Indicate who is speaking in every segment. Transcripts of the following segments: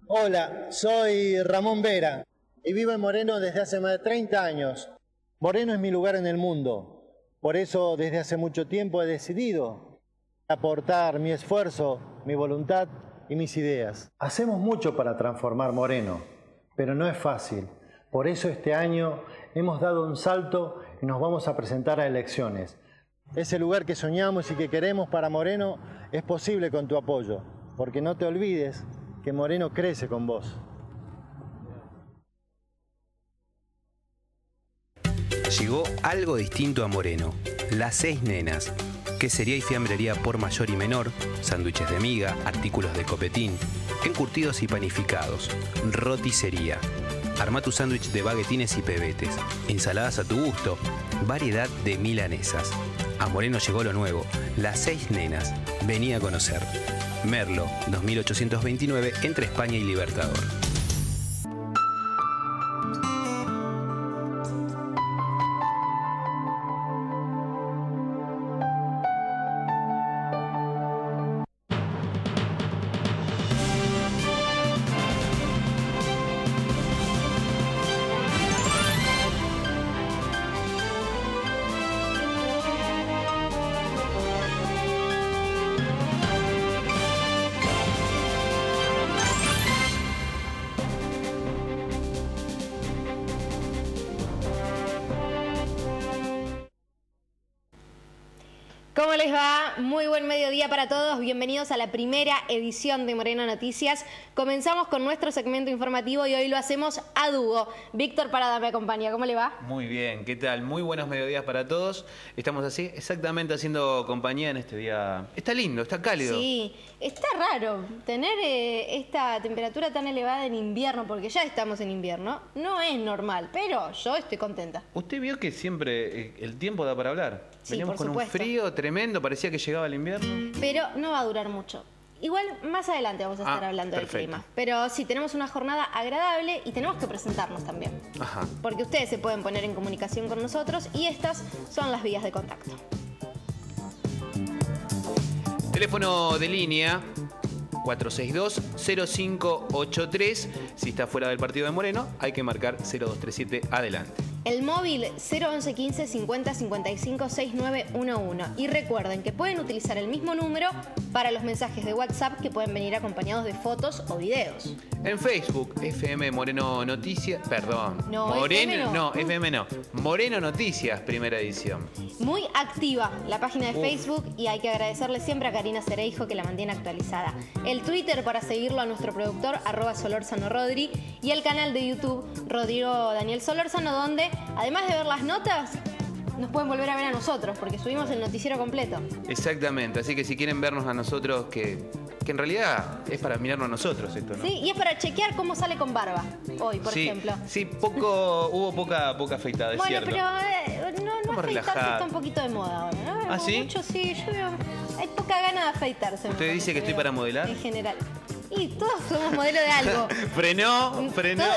Speaker 1: Hola, soy Ramón Vera y vivo en Moreno desde hace más de 30 años. Moreno es mi lugar en el mundo. Por eso, desde hace mucho tiempo he decidido aportar mi esfuerzo, mi voluntad y mis ideas. Hacemos mucho para transformar Moreno, pero no es fácil. Por eso este año hemos dado un salto y nos vamos a presentar a elecciones. Ese lugar que soñamos y que queremos para Moreno es posible con tu apoyo, porque no te olvides que Moreno crece con vos.
Speaker 2: Llegó algo distinto a Moreno, las 6 nenas. Quesería y fiambrería por mayor y menor, sándwiches de miga, artículos de copetín, encurtidos y panificados, roticería. Arma tu sándwich de baguetines y pebetes, ensaladas a tu gusto, variedad de milanesas. A Moreno llegó lo nuevo, las 6 nenas. Vení a conocer. Merlo, 2829, entre España y Libertador.
Speaker 3: ¿Cómo les va? Muy buen mediodía para todos. Bienvenidos a la primera edición de Moreno Noticias. Comenzamos con nuestro segmento informativo y hoy lo hacemos a dúo. Víctor Parada me acompaña. ¿Cómo le va?
Speaker 4: Muy bien, ¿qué tal? Muy buenos mediodías para todos. Estamos así, exactamente haciendo compañía en este día. Está lindo, está cálido.
Speaker 3: Sí, está raro tener esta temperatura tan elevada en invierno, porque ya estamos en invierno. No es normal, pero yo estoy contenta.
Speaker 4: ¿Usted vio que siempre el tiempo da para hablar?
Speaker 3: Sí,
Speaker 4: Veníamos
Speaker 3: por
Speaker 4: con
Speaker 3: supuesto.
Speaker 4: un frío tremendo, parecía que llegaba el invierno.
Speaker 3: Pero no va a durar mucho. Igual más adelante vamos a estar hablando
Speaker 4: perfecto.
Speaker 3: del clima. Pero sí, tenemos una jornada agradable y tenemos que presentarnos también.
Speaker 4: Ajá.
Speaker 3: Porque ustedes se pueden poner en comunicación con nosotros y estas son las vías de contacto.
Speaker 4: Teléfono de línea 462-0583. Si está fuera del partido de Moreno, hay que marcar 0237 adelante.
Speaker 3: El móvil 01115 50 55 6911. Y recuerden que pueden utilizar el mismo número para los mensajes de WhatsApp que pueden venir acompañados de fotos o videos.
Speaker 4: En Facebook, FM Moreno Noticias, perdón.
Speaker 3: No,
Speaker 4: Moreno,
Speaker 3: FM no.
Speaker 4: no, FM no. Moreno Noticias, primera edición.
Speaker 3: Muy activa la página de Facebook y hay que agradecerle siempre a Karina Cereijo que la mantiene actualizada. El Twitter para seguirlo a nuestro productor, @SolórzaноRodri, y el canal de YouTube, Rodrigo Daniel Solórzano, donde además de ver las notas, nos pueden volver a ver a nosotros, porque subimos el noticiero completo.
Speaker 4: Exactamente, así que si quieren vernos a nosotros, que en realidad es para mirarnos a nosotros esto, ¿no?
Speaker 3: Sí, y es para chequear cómo sale con barba, hoy, por ejemplo.
Speaker 4: Sí, hubo poca afeitada, es
Speaker 3: Bueno,
Speaker 4: cierto.
Speaker 3: pero no
Speaker 4: Estamos
Speaker 3: afeitarse
Speaker 4: relajados.
Speaker 3: está un poquito de moda ahora, ¿no?
Speaker 4: ¿Ah, sí?
Speaker 3: Mucho, sí, yo veo, hay poca gana de afeitarse. me
Speaker 4: ¿Usted dice
Speaker 3: parece,
Speaker 4: que estoy
Speaker 3: veo,
Speaker 4: para modelar?
Speaker 3: En general. Y todos somos modelos de algo.
Speaker 4: Frenó.
Speaker 3: No.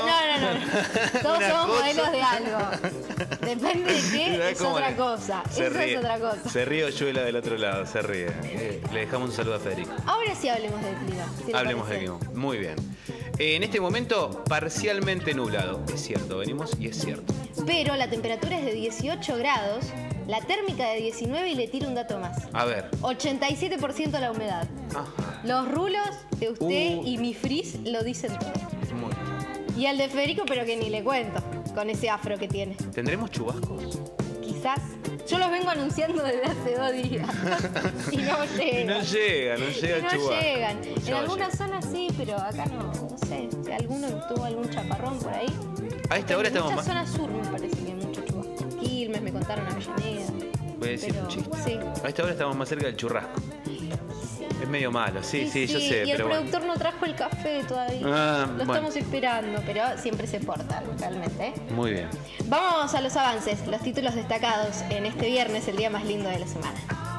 Speaker 3: Todos
Speaker 4: Una
Speaker 3: somos
Speaker 4: cosa.
Speaker 3: modelos de algo. Depende de qué,
Speaker 4: ¿Sabes
Speaker 3: es
Speaker 4: cómo
Speaker 3: otra
Speaker 4: le-
Speaker 3: cosa.
Speaker 4: Se
Speaker 3: Eso
Speaker 4: ríe,
Speaker 3: es otra cosa.
Speaker 4: Se ríe Oyuela del otro lado, se ríe. Le dejamos un saludo a Federico.
Speaker 3: Ahora sí hablemos del clima. si le
Speaker 4: Hablemos de
Speaker 3: parece.
Speaker 4: clima. Muy bien. En este momento, parcialmente nublado. Es cierto, venimos y es cierto.
Speaker 3: Pero la temperatura es de 18 grados, la térmica de 19 y le tiro un dato más.
Speaker 4: A ver.
Speaker 3: 87% la humedad.
Speaker 4: Ajá.
Speaker 3: Los rulos de usted
Speaker 4: Uh.
Speaker 3: y mi frizz lo dicen todo.
Speaker 4: Muy bien.
Speaker 3: Y el de Federico, pero que ni le cuento, con ese afro que tiene.
Speaker 4: ¿Tendremos chubascos?
Speaker 3: Quizás. Yo los vengo anunciando desde hace 2 días. Y no llegan.
Speaker 4: No llega
Speaker 3: Y
Speaker 4: el
Speaker 3: no
Speaker 4: chubasco.
Speaker 3: llegan. En
Speaker 4: Ya va a
Speaker 3: algunas
Speaker 4: llegar.
Speaker 3: zonas sí, pero acá no sé. Si alguno tuvo algún chaparrón por ahí.
Speaker 4: A esta hora
Speaker 3: En
Speaker 4: estamos
Speaker 3: muchas
Speaker 4: más.
Speaker 3: zonas sur me parece que hay mucho chubasco. Quilmes, me contaron Avellaneda.
Speaker 4: Voy a decir
Speaker 3: pero,
Speaker 4: un chiste.
Speaker 3: sí.
Speaker 4: A esta hora estamos más cerca del churrasco. Es medio malo, sí, yo sé,
Speaker 3: Y el
Speaker 4: pero bueno.
Speaker 3: productor no trajo el café todavía.
Speaker 4: Ah,
Speaker 3: Lo
Speaker 4: bueno.
Speaker 3: estamos esperando, pero siempre se porta realmente.
Speaker 4: Muy bien.
Speaker 3: Vamos a los avances, los títulos destacados en este viernes, el día más lindo de la semana.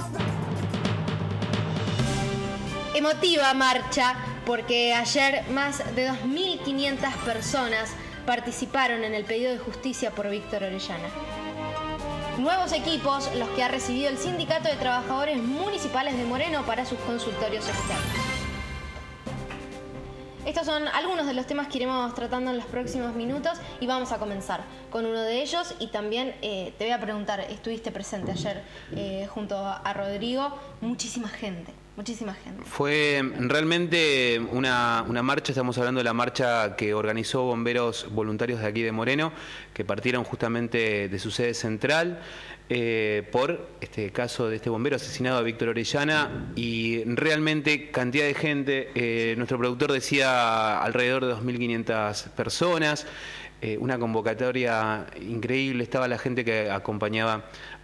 Speaker 3: Emotiva marcha, porque ayer más de 2.500 personas participaron en el pedido de justicia por Víctor Orellana. Nuevos equipos, los que ha recibido el Sindicato de Trabajadores Municipales de Moreno para sus consultorios externos. Estos son algunos de los temas que iremos tratando en los próximos minutos y vamos a comenzar con uno de ellos. Y también te voy a preguntar, estuviste presente ayer junto a Rodrigo, muchísima gente. Muchísima gente.
Speaker 2: Fue realmente una marcha, estamos hablando de la marcha que organizó bomberos voluntarios de aquí de Moreno, que partieron justamente de su sede central por este caso de este bombero asesinado, a Víctor Orellana, y realmente cantidad de gente. Nuestro productor decía alrededor de 2.500 personas, una convocatoria increíble. Estaba la gente que acompañaba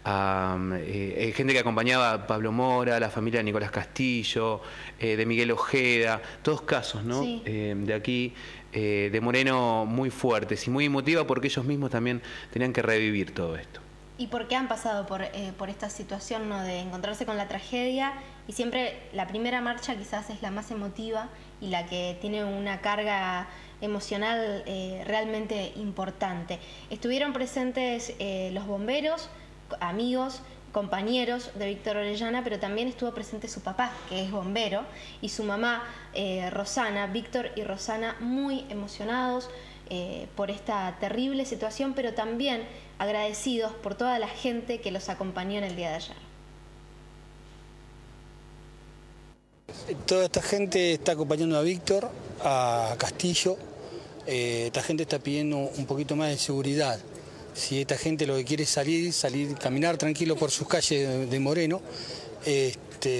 Speaker 2: a Pablo Mora, la familia de Nicolás Castillo, de Miguel Ojeda, todos casos, ¿no?
Speaker 3: Sí.
Speaker 2: De aquí, de Moreno, muy fuertes y muy emotiva, porque ellos mismos también tenían que revivir todo esto.
Speaker 3: Y porque han pasado por esta situación, ¿no?, de encontrarse con la tragedia, y siempre la primera marcha quizás es la más emotiva y la que tiene una carga emocional realmente importante. Estuvieron presentes los bomberos, amigos, compañeros de Víctor Orellana, pero también estuvo presente su papá, que es bombero, y su mamá, Rosana. Víctor y Rosana muy emocionados por esta terrible situación, pero también agradecidos por toda la gente que los acompañó en el día de ayer.
Speaker 5: Toda esta gente está acompañando a Víctor, a Castillo. Esta gente está pidiendo un poquito más de seguridad. Si esta gente lo que quiere es salir, caminar tranquilo por sus calles de Moreno, y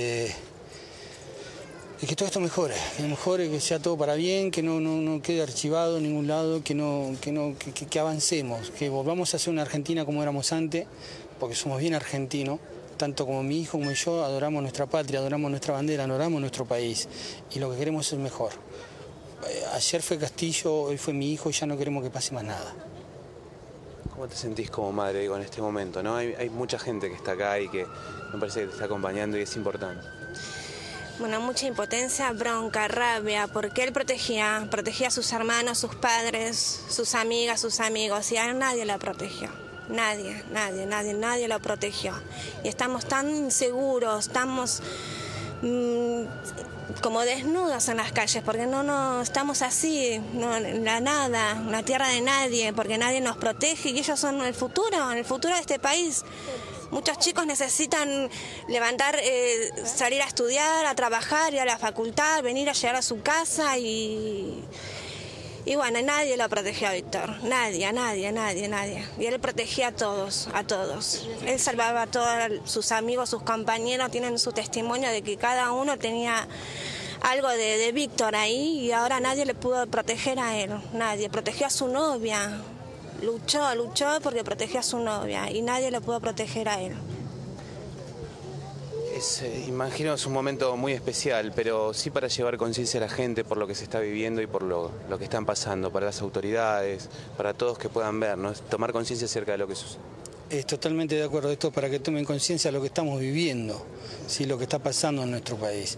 Speaker 5: que todo esto mejore, que sea todo para bien, que no quede archivado en ningún lado, que avancemos, que volvamos a ser una Argentina como éramos antes, porque somos bien argentinos, tanto como mi hijo como yo adoramos nuestra patria, adoramos nuestra bandera, adoramos nuestro país, y lo que queremos es mejor. Ayer fue Castillo, hoy fue mi hijo, y ya no queremos que pase más nada.
Speaker 2: ¿Cómo te sentís como madre, digo, en este momento, ¿no? Hay mucha gente que está acá y que me parece que te está acompañando y es importante.
Speaker 6: Bueno, mucha impotencia, bronca, rabia, porque él protegía a sus hermanos, sus padres, sus amigas, sus amigos, y a él nadie lo protegió. Nadie lo protegió. Y estamos tan inseguros, estamos como desnudos en las calles, porque no estamos así, en la nada, en la tierra de nadie, porque nadie nos protege, y ellos son el futuro de este país. Muchos chicos necesitan levantar, salir a estudiar, a trabajar, ir a la facultad, venir a llegar a su casa y bueno, nadie lo protegió a Víctor, nadie. Y él protegía a todos. Él salvaba a todos sus amigos, sus compañeros, tienen su testimonio de que cada uno tenía algo de Víctor ahí, y ahora nadie le pudo proteger a él, nadie. Protegió a su novia. Luchó porque protegió a su novia y nadie le pudo proteger a él.
Speaker 2: Imagino es un momento muy especial, pero sí para llevar conciencia a la gente por lo que se está viviendo y por lo que están pasando, para las autoridades, para todos que puedan ver, ¿no? Tomar conciencia acerca de lo que sucede.
Speaker 5: Totalmente de acuerdo. Esto para que tomen conciencia de lo que estamos viviendo, ¿sí? Lo que está pasando en nuestro país.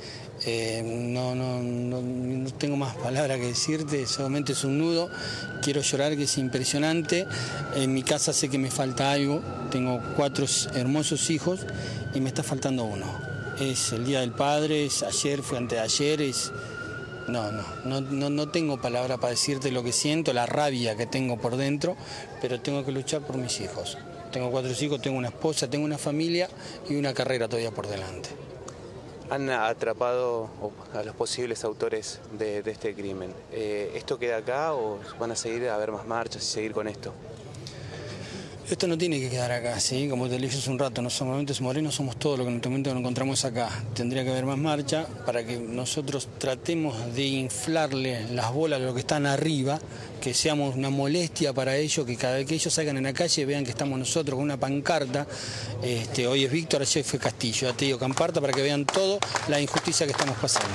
Speaker 5: No tengo más palabras que decirte, solamente es un nudo. Quiero llorar, que es impresionante. En mi casa sé que me falta algo. Tengo 4 hermosos hijos y me está faltando uno. Es el Día del Padre, es ayer, fue antes de ayer, no tengo palabra para decirte lo que siento, la rabia que tengo por dentro, pero tengo que luchar por mis hijos. Tengo 4 hijos, tengo una esposa, tengo una familia y una carrera todavía por delante.
Speaker 2: ¿Han atrapado a los posibles autores de este crimen? ¿Esto queda acá o van a seguir a ver más marchas y seguir con esto?
Speaker 5: Esto no tiene que quedar acá, ¿sí? Como te dije hace un rato, nosotros morenos somos todo lo que en este momento nos encontramos acá. Tendría que haber más marcha para que nosotros tratemos de inflarle las bolas a los que están arriba, que seamos una molestia para ellos, que cada vez que ellos salgan en la calle vean que estamos nosotros con una pancarta. Hoy es Víctor, ayer fue Castillo, ya te digo, camparta para que vean todo la injusticia que estamos pasando.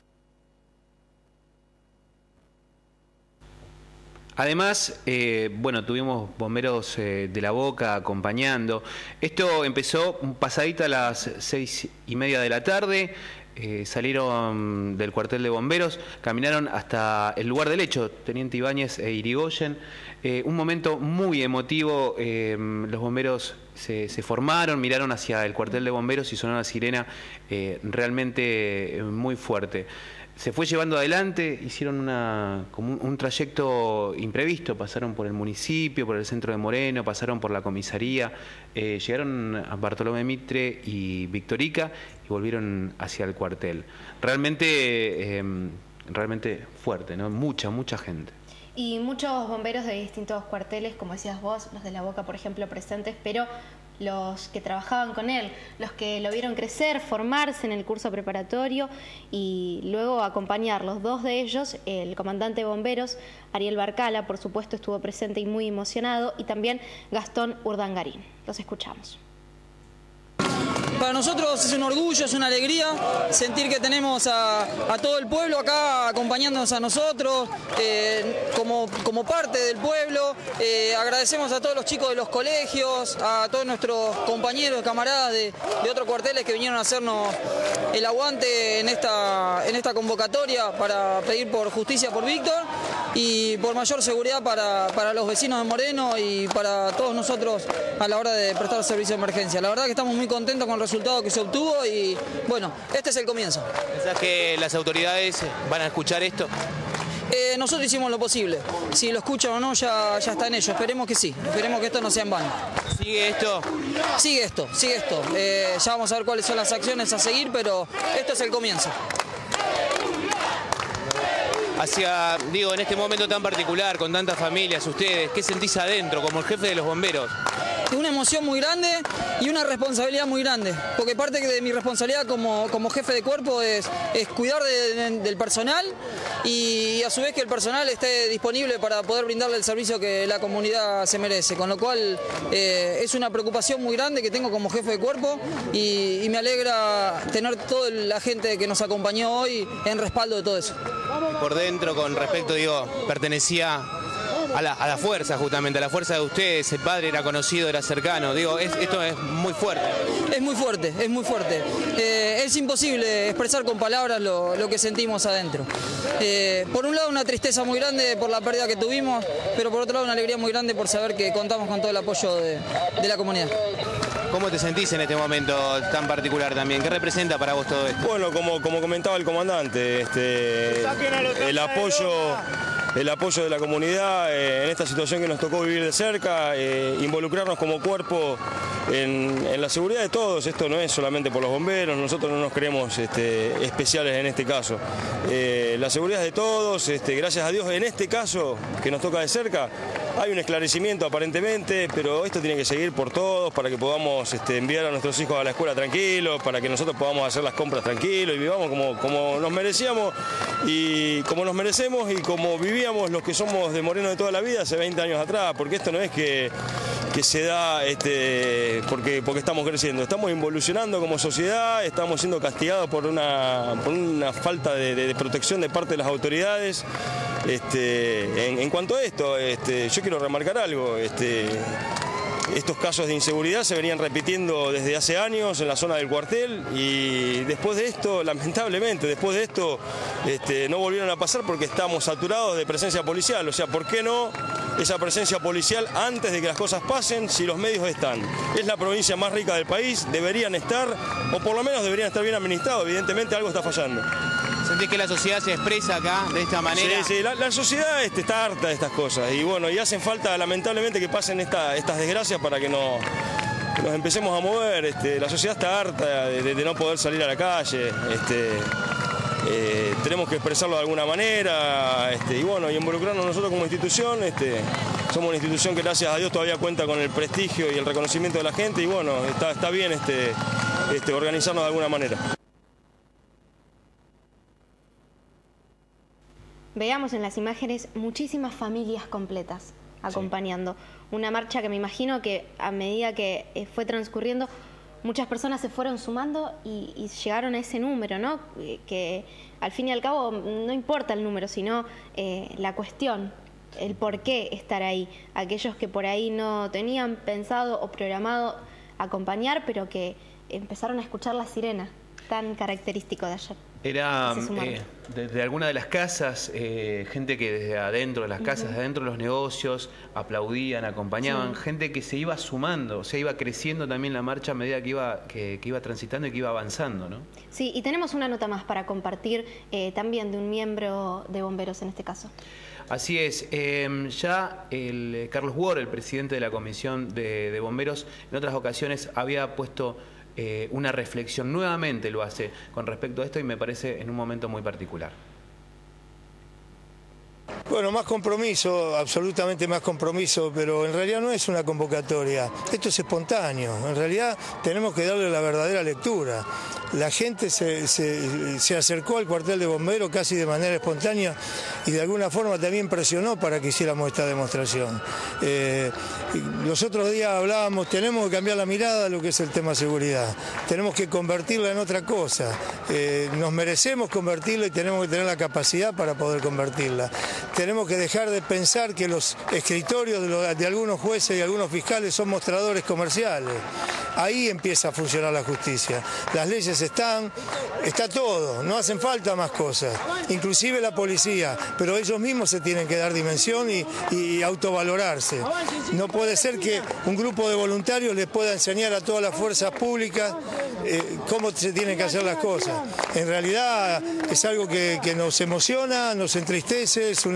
Speaker 2: Además, bueno, tuvimos bomberos de La Boca acompañando. Esto empezó pasadita a las 6:30 de la tarde. Salieron del cuartel de bomberos, caminaron hasta el lugar del hecho, Teniente Ibáñez e Irigoyen. Un momento muy emotivo. Los bomberos se formaron, miraron hacia el cuartel de bomberos y sonó una sirena realmente muy fuerte.
Speaker 4: se fue llevando adelante, hicieron como un trayecto imprevisto, pasaron por el municipio, por el centro de Moreno, pasaron por la comisaría, llegaron a Bartolomé Mitre y Victorica y volvieron hacia el cuartel. Realmente fuerte, ¿no? Mucha gente.
Speaker 3: Y muchos bomberos de distintos cuarteles, como decías vos, los de La Boca, por ejemplo, presentes, pero los que trabajaban con él, los que lo vieron crecer, formarse en el curso preparatorio y luego acompañarlos. Dos de ellos, el comandante de bomberos, Ariel Barcala, por supuesto, estuvo presente y muy emocionado, y también Gastón Urdangarín. Los escuchamos.
Speaker 7: Para nosotros es un orgullo, es una alegría sentir que tenemos a todo el pueblo acá acompañándonos a nosotros, como parte del pueblo. Agradecemos a todos los chicos de los colegios, a todos nuestros compañeros, camaradas de otros cuarteles que vinieron a hacernos el aguante en esta convocatoria para pedir por justicia por Víctor y por mayor seguridad para los vecinos de Moreno y para todos nosotros a la hora de prestar servicio de emergencia. La verdad que estamos muy contentos con el resultado que se obtuvo y bueno, este es el comienzo.
Speaker 8: ¿Pensás que las autoridades van a escuchar esto?
Speaker 7: Nosotros hicimos lo posible. Si lo escuchan o no, ya está en ello. Esperemos que sí. Esperemos que esto no sea en vano.
Speaker 8: ¿Sigue esto?
Speaker 7: Sigue esto. Ya vamos a ver cuáles son las acciones a seguir, pero esto es el comienzo.
Speaker 8: En este momento tan particular, con tantas familias, ustedes, ¿qué sentís adentro como el jefe de los bomberos?
Speaker 7: Una emoción muy grande y una responsabilidad muy grande, porque parte de mi responsabilidad como jefe de cuerpo es cuidar del personal y a su vez que el personal esté disponible para poder brindarle el servicio que la comunidad se merece, con lo cual es una preocupación muy grande que tengo como jefe de cuerpo y me alegra tener toda la gente que nos acompañó hoy en respaldo de todo eso.
Speaker 8: Por dentro, con respecto, pertenecía a la fuerza, justamente, a la fuerza de ustedes. El padre era conocido, era cercano. Esto es muy fuerte. Es muy fuerte, es muy fuerte. Es imposible expresar con palabras lo que sentimos adentro. Por un lado, una tristeza muy grande por la pérdida que tuvimos, pero por otro lado, una alegría muy grande por saber que contamos con todo el apoyo de la comunidad. ¿Cómo te sentís en este momento tan particular también? ¿Qué representa para vos todo esto?
Speaker 9: Bueno, como comentaba el comandante, el apoyo de la comunidad en esta situación que nos tocó vivir de cerca, involucrarnos como cuerpo en la seguridad de todos. Esto no es solamente por los bomberos, nosotros no nos creemos especiales en este caso. La seguridad es de todos, gracias a Dios en este caso que nos toca de cerca, hay un esclarecimiento aparentemente, pero esto tiene que seguir por todos para que podamos enviar a nuestros hijos a la escuela tranquilos, para que nosotros podamos hacer las compras tranquilos y vivamos como nos merecíamos y como nos merecemos y como vivíamos los que somos de Moreno de toda la vida hace 20 años atrás, porque esto no es que se da porque estamos creciendo, estamos involucionando como sociedad, estamos siendo castigados por una falta de protección de parte de las autoridades. En cuanto a esto, yo quiero remarcar algo. Estos casos de inseguridad se venían repitiendo desde hace años en la zona del cuartel y después de esto, lamentablemente, no volvieron a pasar porque estamos saturados de presencia policial. O sea, ¿por qué no esa presencia policial antes de que las cosas pasen si los medios están? Es la provincia más rica del país, deberían estar, o por lo menos deberían estar bien administrados. Evidentemente algo está fallando.
Speaker 8: ¿Sentís que la sociedad se expresa acá de esta manera?
Speaker 9: Sí, la sociedad está harta de estas cosas y bueno, y hacen falta lamentablemente que pasen estas desgracias para que nos empecemos a mover. La sociedad está harta de no poder salir a la calle. Tenemos que expresarlo de alguna manera y bueno, y involucrarnos nosotros como institución. Somos una institución que gracias a Dios todavía cuenta con el prestigio y el reconocimiento de la gente y bueno, está bien organizarnos de alguna manera.
Speaker 3: Veamos en las imágenes muchísimas familias completas acompañando. Una marcha que me imagino que a medida que fue transcurriendo, muchas personas se fueron sumando y llegaron a ese número, ¿no? Que al fin y al cabo no importa el número, sino la cuestión, el por qué estar ahí. Aquellos que por ahí no tenían pensado o programado acompañar, pero que empezaron a escuchar la sirena. tan característico de ayer?
Speaker 4: Era desde alguna de las casas, gente que desde adentro de las casas, desde adentro de los negocios, aplaudían, acompañaban, gente que se iba sumando, o sea, iba creciendo también la marcha a medida que iba transitando y que iba avanzando, ¿no?
Speaker 3: Sí, y tenemos una nota más para compartir también de un miembro de bomberos en este caso.
Speaker 4: Así es, ya Carlos Ward, el presidente de la Comisión de Bomberos, en otras ocasiones había puesto una reflexión, nuevamente lo hace con respecto a esto y me parece en un momento muy particular.
Speaker 10: Bueno, más compromiso, absolutamente más compromiso, pero en realidad no es una convocatoria, esto es espontáneo, en realidad tenemos que darle la verdadera lectura. La gente se acercó al cuartel de bomberos casi de manera espontánea y de alguna forma también presionó para que hiciéramos esta demostración. Los otros días hablábamos, tenemos que cambiar la mirada de lo que es el tema seguridad, tenemos que convertirla en otra cosa, nos merecemos convertirla y tenemos que tener la capacidad para poder convertirla. Tenemos que dejar de pensar que los escritorios de algunos jueces y algunos fiscales son mostradores comerciales. Ahí empieza a funcionar la justicia. Las leyes está todo, no hacen falta más cosas, inclusive la policía, pero ellos mismos se tienen que dar dimensión y autovalorarse. No puede ser que un grupo de voluntarios les pueda enseñar a todas las fuerzas públicas cómo se tienen que hacer las cosas. En realidad es algo que nos emociona, nos entristece, es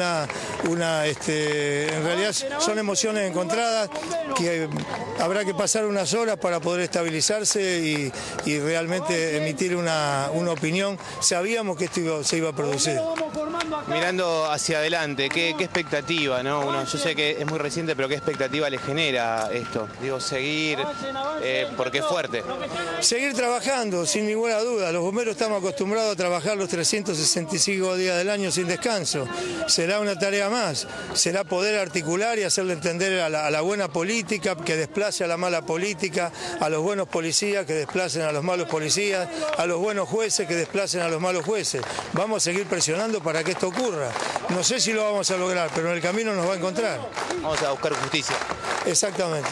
Speaker 10: en realidad son emociones encontradas que habrá que pasar unas horas para poder estabilizarse y realmente emitir una opinión. Sabíamos que esto se iba a producir.
Speaker 8: Mirando hacia adelante, ¿qué expectativa, no? Yo sé que es muy reciente, pero ¿qué expectativa le genera esto? Digo, seguir, porque es fuerte.
Speaker 10: Seguir trabajando, sin ninguna duda. Los bomberos estamos acostumbrados a trabajar los 365 días del año sin descanso. Será una tarea más, será poder articular y hacerle entender a la buena política que desplace a la mala política, a los buenos policías que desplacen a los malos policías, a los buenos jueces que desplacen a los malos jueces. Vamos a seguir presionando para que esto ocurra. No sé si lo vamos a lograr, pero en el camino nos va a encontrar.
Speaker 8: Vamos a buscar justicia.
Speaker 10: Exactamente.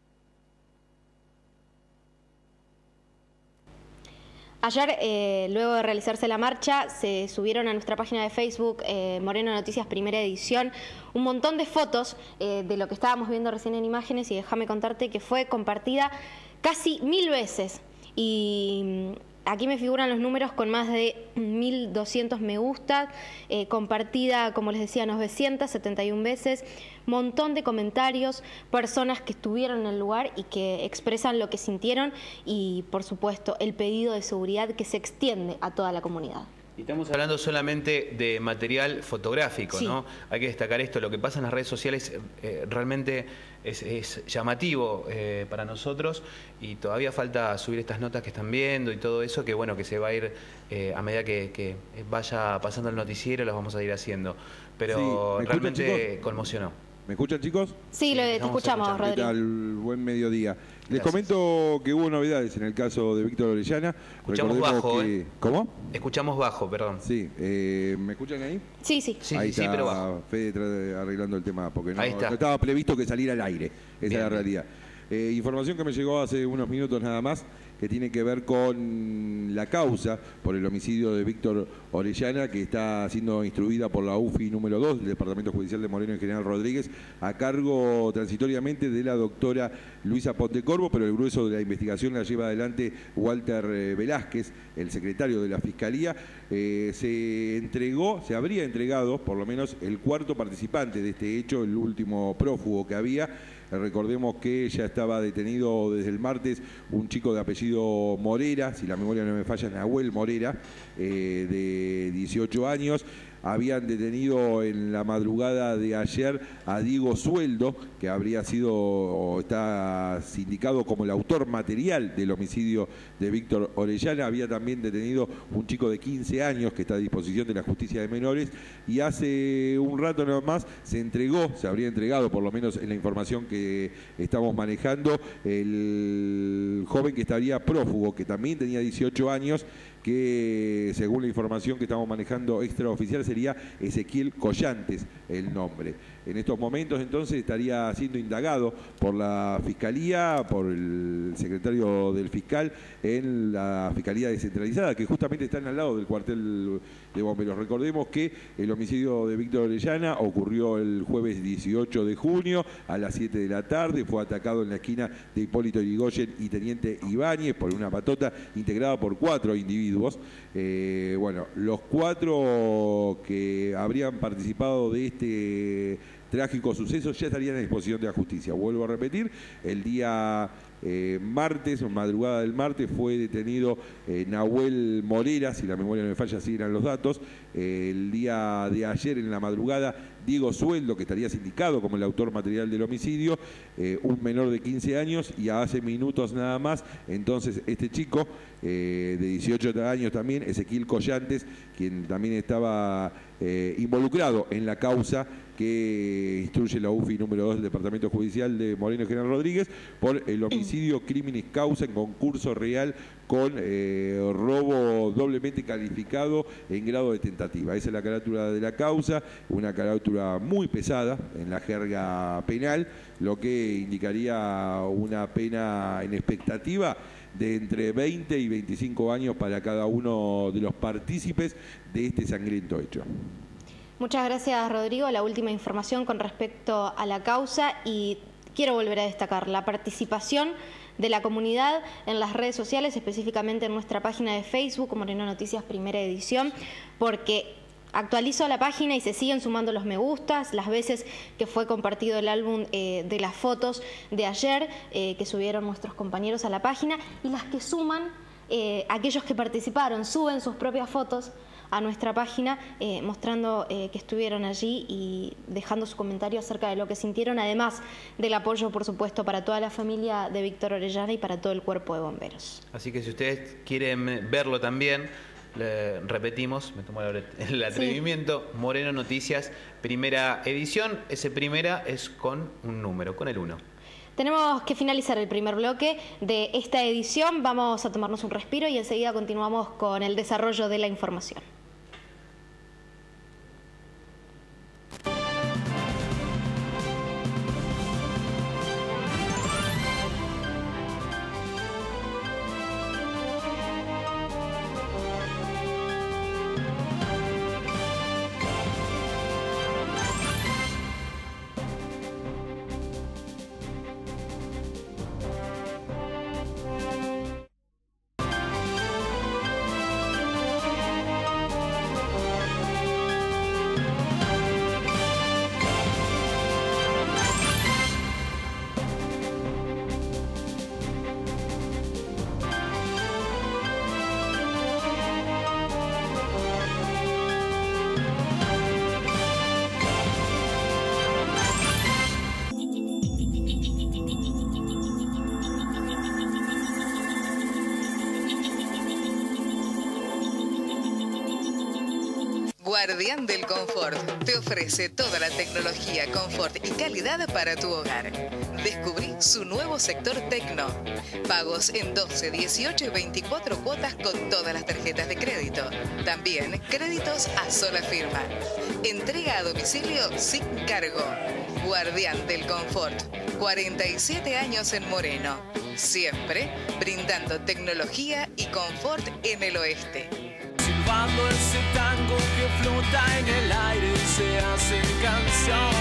Speaker 3: Ayer, luego de realizarse la marcha, se subieron a nuestra página de Facebook, Moreno Noticias Primera Edición, un montón de fotos de lo que estábamos viendo recién en imágenes, y déjame contarte que fue compartida casi 1000 veces. Y aquí me figuran los números con más de 1200 me gusta, compartida, como les decía, 971 veces, montón de comentarios, personas que estuvieron en el lugar y que expresan lo que sintieron y, por supuesto, el pedido de seguridad que se extiende a toda la comunidad.
Speaker 4: Y estamos hablando solamente de material fotográfico, sí, ¿no? Hay que destacar esto, lo que pasa en las redes sociales realmente es llamativo para nosotros, y todavía falta subir estas notas que están viendo y todo eso, que bueno, que se va a ir a medida que vaya pasando el noticiero, las vamos a ir haciendo. Pero sí, realmente conmocionó.
Speaker 11: ¿Me escuchan, chicos?
Speaker 3: Sí, te escuchamos, Rodrigo.
Speaker 11: ¿Qué tal? Buen mediodía. Les comento que hubo novedades en el caso de Víctor Orellana.
Speaker 4: Escuchamos bajo,
Speaker 11: ¿Cómo?
Speaker 4: Escuchamos bajo, perdón.
Speaker 11: Sí, ¿me escuchan ahí?
Speaker 3: Sí.
Speaker 11: Ahí está,
Speaker 4: sí, pero bajo.
Speaker 11: Fede arreglando el tema, porque no estaba previsto que saliera al aire. Esa es la realidad. Información que me llegó hace unos minutos nada más, que tiene que ver con la causa por el homicidio de Víctor Orellana, que está siendo instruida por la UFI número 2 del Departamento Judicial de Moreno y General Rodríguez, a cargo transitoriamente de la doctora Luisa Pontecorvo, pero el grueso de la investigación la lleva adelante Walter Velázquez, el secretario de la Fiscalía. Se habría entregado, por lo menos, el cuarto participante de este hecho, el último prófugo que había. Recordemos que ya estaba detenido desde el martes un chico de apellido Morera, si la memoria no me falla, Nahuel Morera, de 18 años. Habían detenido en la madrugada de ayer a Diego Sueldo, que habría sido o está sindicado como el autor material del homicidio de Víctor Orellana. Había también detenido un chico de 15 años que está a disposición de la justicia de menores, y hace un rato nada más se habría entregado, por lo menos en la información que estamos manejando, el joven que estaría prófugo, que también tenía 18 años, que según la información que estamos manejando extraoficial sería Ezequiel Collantes el nombre. En estos momentos entonces estaría siendo indagado por la Fiscalía, por el secretario del fiscal en la Fiscalía Descentralizada, que justamente están al lado del cuartel de bomberos. Recordemos que el homicidio de Víctor Orellana ocurrió el jueves 18 de junio a las 7 de la tarde. Fue atacado en la esquina de Hipólito Yrigoyen y Teniente Ibáñez por una patota integrada por 4 individuos. Bueno, los 4 que habrían participado de este trágico suceso ya estarían a disposición de la justicia. Vuelvo a repetir, el día martes, madrugada del martes, fue detenido Nahuel Morera, si la memoria no me falla, así eran los datos. El día de ayer, en la madrugada, Diego Sueldo, que estaría sindicado como el autor material del homicidio, un menor de 15 años, y hace minutos nada más, entonces este chico de 18 años también, Ezequiel Collantes, quien también estaba involucrado en la causa que instruye la UFI número 2 del Departamento Judicial de Moreno General Rodríguez por el homicidio criminis causa en concurso real con robo doblemente calificado en grado de tentativa. Esa es la carátula de la causa, una carátula muy pesada en la jerga penal, lo que indicaría una pena en expectativa de entre 20 y 25 años para cada uno de los partícipes de este sangriento hecho.
Speaker 3: Muchas gracias, Rodrigo. La última información con respecto a la causa, y quiero volver a destacar la participación de la comunidad en las redes sociales, específicamente en nuestra página de Facebook, Moreno Noticias Primera Edición, porque actualizo la página y se siguen sumando los me gustas, las veces que fue compartido el álbum de las fotos de ayer que subieron nuestros compañeros a la página, y las que suman aquellos que participaron, suben sus propias fotos a nuestra página mostrando que estuvieron allí y dejando su comentario acerca de lo que sintieron, además del apoyo, por supuesto, para toda la familia de Víctor Orellana y para todo el cuerpo de bomberos.
Speaker 4: Así que si ustedes quieren verlo también, repetimos, me tomo el atrevimiento, sí. Moreno Noticias Primera Edición. Ese primera es con un número, con el 1.
Speaker 3: Tenemos que finalizar el primer bloque de esta edición. Vamos a tomarnos un respiro y enseguida continuamos con el desarrollo de la información.
Speaker 12: Guardián del Confort te ofrece toda la tecnología, confort y calidad para tu hogar. Descubrí su nuevo sector Tecno. Pagos en 12, 18 y 24 cuotas con todas las tarjetas de crédito. También créditos a sola firma. Entrega a domicilio sin cargo. Guardián del Confort. 47 años en Moreno. Siempre brindando tecnología y confort en el oeste.
Speaker 13: Silbando ese tango que flota en el aire y se hace canción.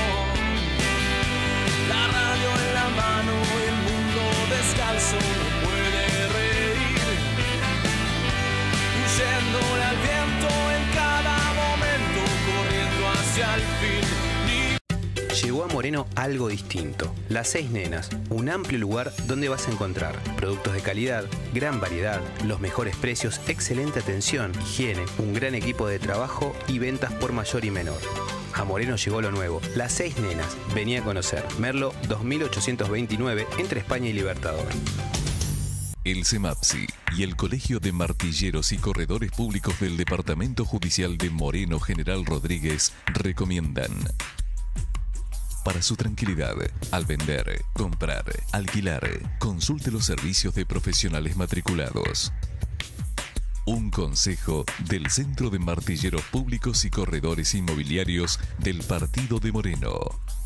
Speaker 13: La radio en la mano, el mundo descalzo no puede reír. Huyéndole al viento en cada momento, corriendo hacia el fin.
Speaker 2: Llegó a Moreno algo distinto. Las 6 Nenas, un amplio lugar donde vas a encontrar productos de calidad, gran variedad, los mejores precios, excelente atención, higiene, un gran equipo de trabajo y ventas por mayor y menor. A Moreno llegó lo nuevo, Las 6 Nenas. Vení a conocer. Merlo 2829, entre España y Libertador.
Speaker 14: El CEMAPSI y el Colegio de Martilleros y Corredores Públicos del Departamento Judicial de Moreno General Rodríguez recomiendan: para su tranquilidad, al vender, comprar, alquilar, consulte los servicios de profesionales matriculados. Un consejo del Centro de Martilleros Públicos y Corredores Inmobiliarios del Partido de Moreno.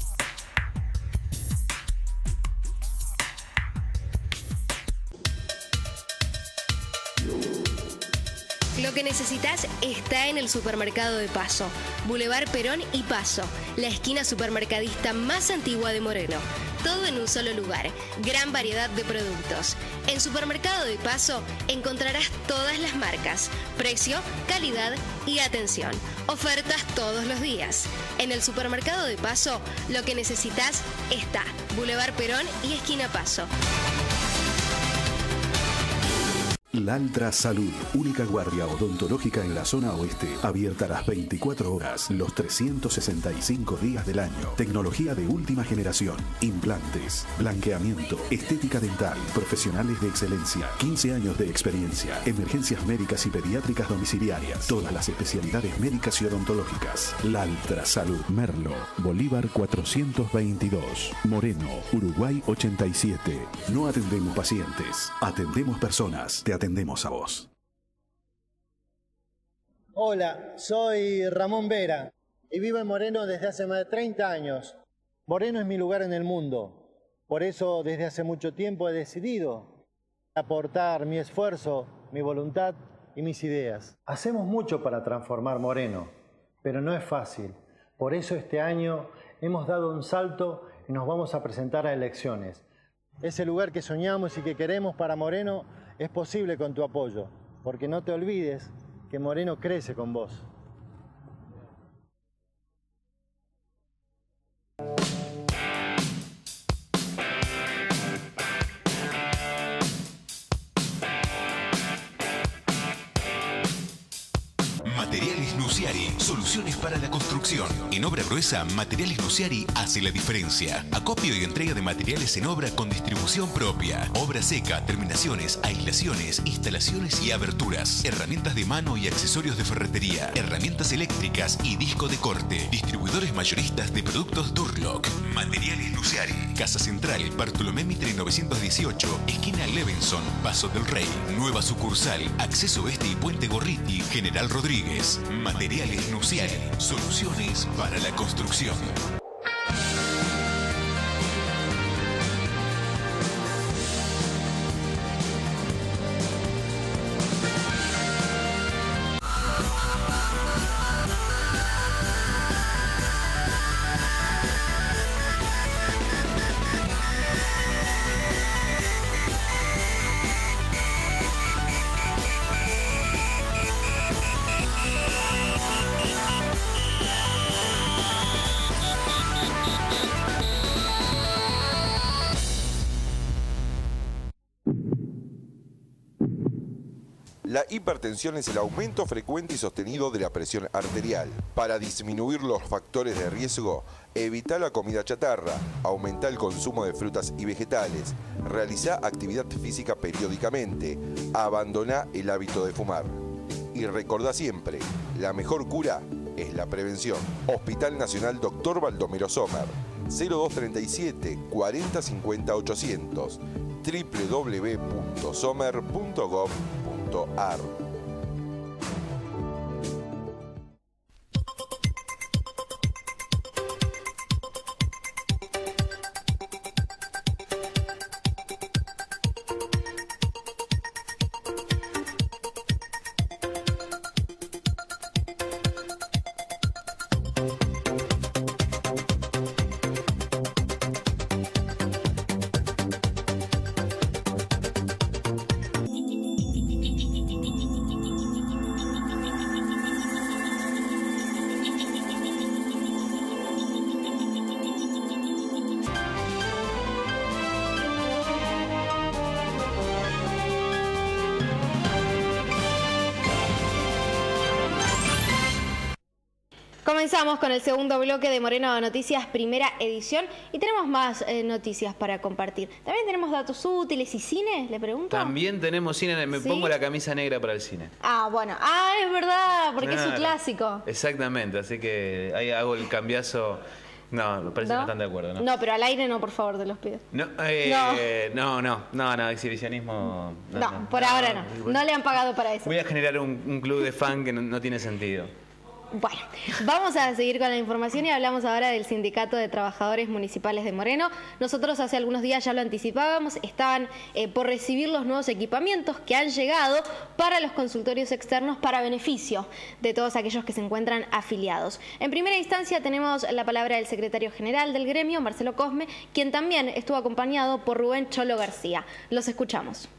Speaker 15: Lo que necesitas está en el Supermercado de Paso, Boulevard Perón y Paso, la esquina supermercadista más antigua de Moreno. Todo en un solo lugar, gran variedad de productos. En Supermercado de Paso encontrarás todas las marcas, precio, calidad y atención. Ofertas todos los días. En el Supermercado de Paso, lo que necesitas está. Boulevard Perón y esquina Paso.
Speaker 16: Laltra Salud, única guardia odontológica en la zona oeste, abierta a las 24 horas, los 365 días del año. Tecnología de última generación, implantes, blanqueamiento, estética dental, profesionales de excelencia, 15 años de experiencia, emergencias médicas y pediátricas domiciliarias, todas las especialidades médicas y odontológicas. Laltra Salud, Merlo, Bolívar 422, Moreno, Uruguay 87. No atendemos pacientes, atendemos personas. Te atendemos a vos.
Speaker 1: Hola, soy Ramón Vera y vivo en Moreno desde hace más de 30 años. Moreno es mi lugar en el mundo. Por eso desde hace mucho tiempo he decidido aportar mi esfuerzo, mi voluntad y mis ideas. Hacemos mucho para transformar Moreno, pero no es fácil. Por eso este año hemos dado un salto y nos vamos a presentar a elecciones. Ese lugar que soñamos y que queremos para Moreno es posible con tu apoyo, porque no te olvides que Moreno crece con vos.
Speaker 17: Materiales Nuciari, soluciones para la construcción. En obra gruesa, Materiales Nuciari hace la diferencia. Acopio y entrega de materiales en obra con distribución propia. Obra seca, terminaciones, aislaciones, instalaciones y aberturas. Herramientas de mano y accesorios de ferretería. Herramientas eléctricas y disco de corte. Distribuidores mayoristas de productos Durlock. Materiales Nuciari. Casa Central, Bartolomé Mitre 918, esquina Levenson, Paso del Rey. Nueva sucursal, Acceso Este y Puente Gorriti, General Rodríguez. Materiales Nuciari, soluciones para la construcción.
Speaker 18: La hipertensión es el aumento frecuente y sostenido de la presión arterial. Para disminuir los factores de riesgo, evita la comida chatarra, aumenta el consumo de frutas y vegetales, realiza actividad física periódicamente, abandona el hábito de fumar. Y recordá siempre, la mejor cura es la prevención. Hospital Nacional Dr. Baldomero Sommer, 0237 40 50 800, www.sommer.gov.ar.
Speaker 3: Comenzamos con el segundo bloque de Moreno Noticias, primera edición, y tenemos más noticias para compartir. También tenemos datos útiles y cine, le pregunto.
Speaker 4: También tenemos cine, me pongo la camisa negra para el cine.
Speaker 3: Ah, bueno, es verdad, porque es un clásico.
Speaker 4: Exactamente, así que ahí hago el cambiazo No, me parece que no están de acuerdo, ¿no?
Speaker 3: No, pero al aire no, por favor, te los pido.
Speaker 4: No, exhibicionismo...
Speaker 3: No, por ahora no. No le han pagado para eso.
Speaker 4: Voy a generar un club de fan que no tiene sentido.
Speaker 3: Bueno, vamos a seguir con la información y hablamos ahora del Sindicato de Trabajadores Municipales de Moreno. Nosotros hace algunos días ya lo anticipábamos, estaban por recibir los nuevos equipamientos que han llegado para los consultorios externos para beneficio de todos aquellos que se encuentran afiliados. En primera instancia tenemos la palabra del secretario general del gremio, Marcelo Cosme, quien también estuvo acompañado por Rubén Cholo García. Los escuchamos.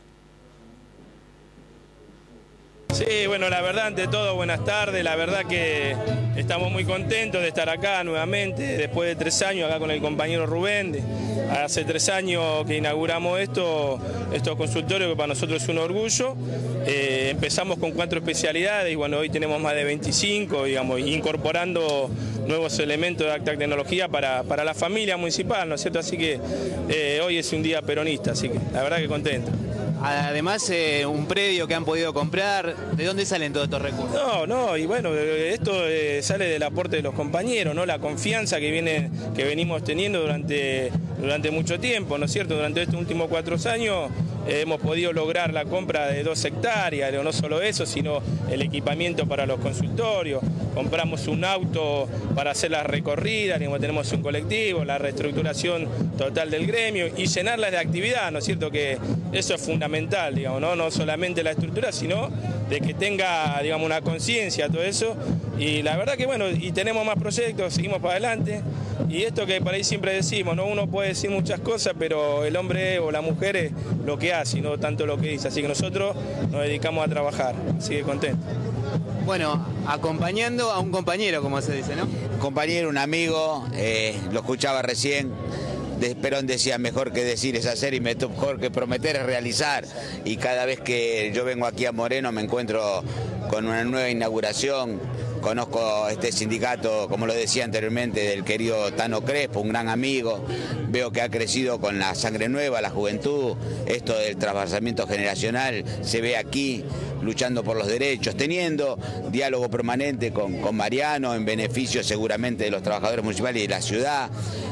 Speaker 19: Sí, bueno, la verdad, ante todo, buenas tardes. La verdad que estamos muy contentos de estar acá nuevamente, después de 3 años acá con el compañero Rubén. Hace 3 años que inauguramos estos consultorios, que para nosotros es un orgullo. Empezamos con 4 especialidades y bueno, hoy tenemos más de 25, digamos, incorporando nuevos elementos de alta tecnología para la familia municipal, ¿no es cierto? Así que hoy es un día peronista, así que la verdad que contento.
Speaker 8: Además, un predio que han podido comprar, ¿de dónde salen todos estos recursos?
Speaker 19: No, y bueno, esto sale del aporte de los compañeros, ¿no? La confianza que venimos teniendo durante mucho tiempo, ¿no es cierto? Durante estos últimos 4 años hemos podido lograr la compra de 2 hectáreas, no solo eso, sino el equipamiento para los consultorios. Compramos un auto para hacer las recorridas, tenemos un colectivo, la reestructuración total del gremio y llenarlas de actividad, ¿no es cierto? Que eso es fundamental, digamos, no solamente la estructura, sino de que tenga, digamos, una conciencia, todo eso. Y la verdad que bueno, y tenemos más proyectos, seguimos para adelante. Y esto que por ahí siempre decimos, ¿no? Uno puede decir muchas cosas, pero el hombre o la mujer es lo que hace y no tanto lo que dice. Así que nosotros nos dedicamos a trabajar, así que contento.
Speaker 8: Bueno, acompañando a un compañero, como se dice, ¿no?
Speaker 20: Un compañero, un amigo, lo escuchaba recién. Perón decía, mejor que decir es hacer y mejor que prometer es realizar. Y cada vez que yo vengo aquí a Moreno me encuentro con una nueva inauguración. Conozco este sindicato, como lo decía anteriormente, del querido Tano Crespo, un gran amigo. Veo que ha crecido con la sangre nueva, la juventud. Esto del trasvasamiento generacional se ve aquí, luchando por los derechos, teniendo diálogo permanente con Mariano, en beneficio seguramente de los trabajadores municipales y de la ciudad.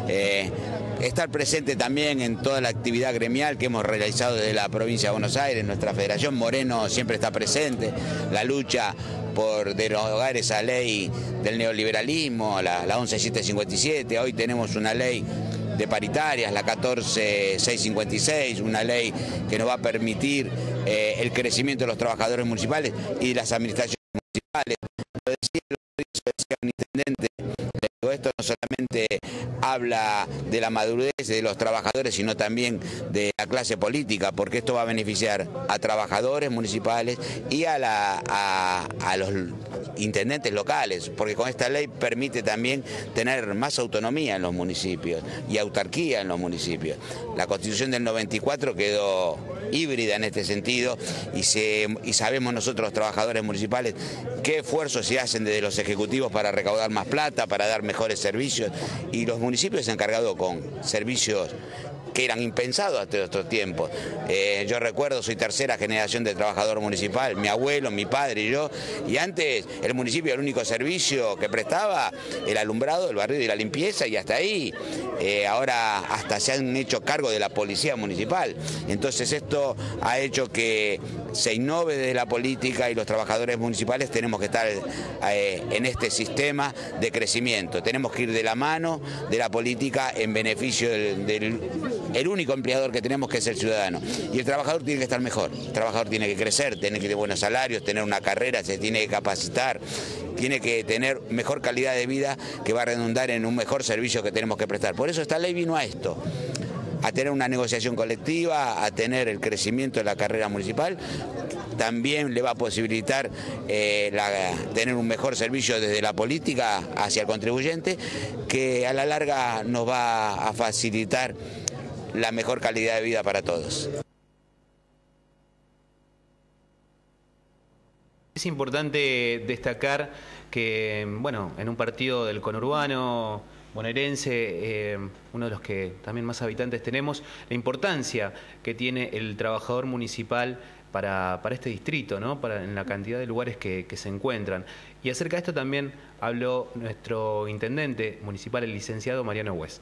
Speaker 20: Estar presente también en toda la actividad gremial que hemos realizado desde la provincia de Buenos Aires. Nuestra federación Moreno siempre está presente. La lucha por derogar esa ley del neoliberalismo, la 11757. Hoy tenemos una ley de paritarias, la 14656, una ley que nos va a permitir el crecimiento de los trabajadores municipales y de las administraciones municipales. Lo decía un intendente. Esto no solamente habla de la madurez de los trabajadores, sino también de la clase política, porque esto va a beneficiar a trabajadores municipales y a los intendentes locales, porque con esta ley permite también tener más autonomía en los municipios y autarquía en los municipios. La Constitución del 94 quedó híbrida en este sentido y sabemos nosotros los trabajadores municipales qué esfuerzos se hacen desde los ejecutivos para recaudar más plata, para dar mejores servicios, y los municipios se han encargado con servicios que eran impensados hasta estos tiempos. Yo recuerdo, soy 3ª generación de trabajador municipal, mi abuelo, mi padre y yo, y antes el municipio era el único servicio que prestaba el alumbrado, el barrido y la limpieza, y hasta ahí. Ahora hasta se han hecho cargo de la policía municipal. Entonces esto ha hecho que se innove desde la política y los trabajadores municipales tenemos que estar en este sistema de crecimiento. Tenemos que ir de la mano de la política en beneficio el único empleador que tenemos, que es el ciudadano. Y el trabajador tiene que estar mejor, el trabajador tiene que crecer, tiene que tener buenos salarios, tener una carrera, se tiene que capacitar, tiene que tener mejor calidad de vida que va a redundar en un mejor servicio que tenemos que prestar. Por eso esta ley vino a esto, a tener una negociación colectiva, a tener el crecimiento de la carrera municipal. También le va a posibilitar tener un mejor servicio desde la política hacia el contribuyente, que a la larga nos va a facilitar la mejor calidad de vida para todos.
Speaker 4: Es importante destacar que, bueno, en un partido del conurbano bonaerense, uno de los que también más habitantes tenemos, la importancia que tiene el trabajador municipal para este distrito, ¿no? En la cantidad de lugares que se encuentran. Y acerca de esto también habló nuestro intendente municipal, el licenciado Mariano West.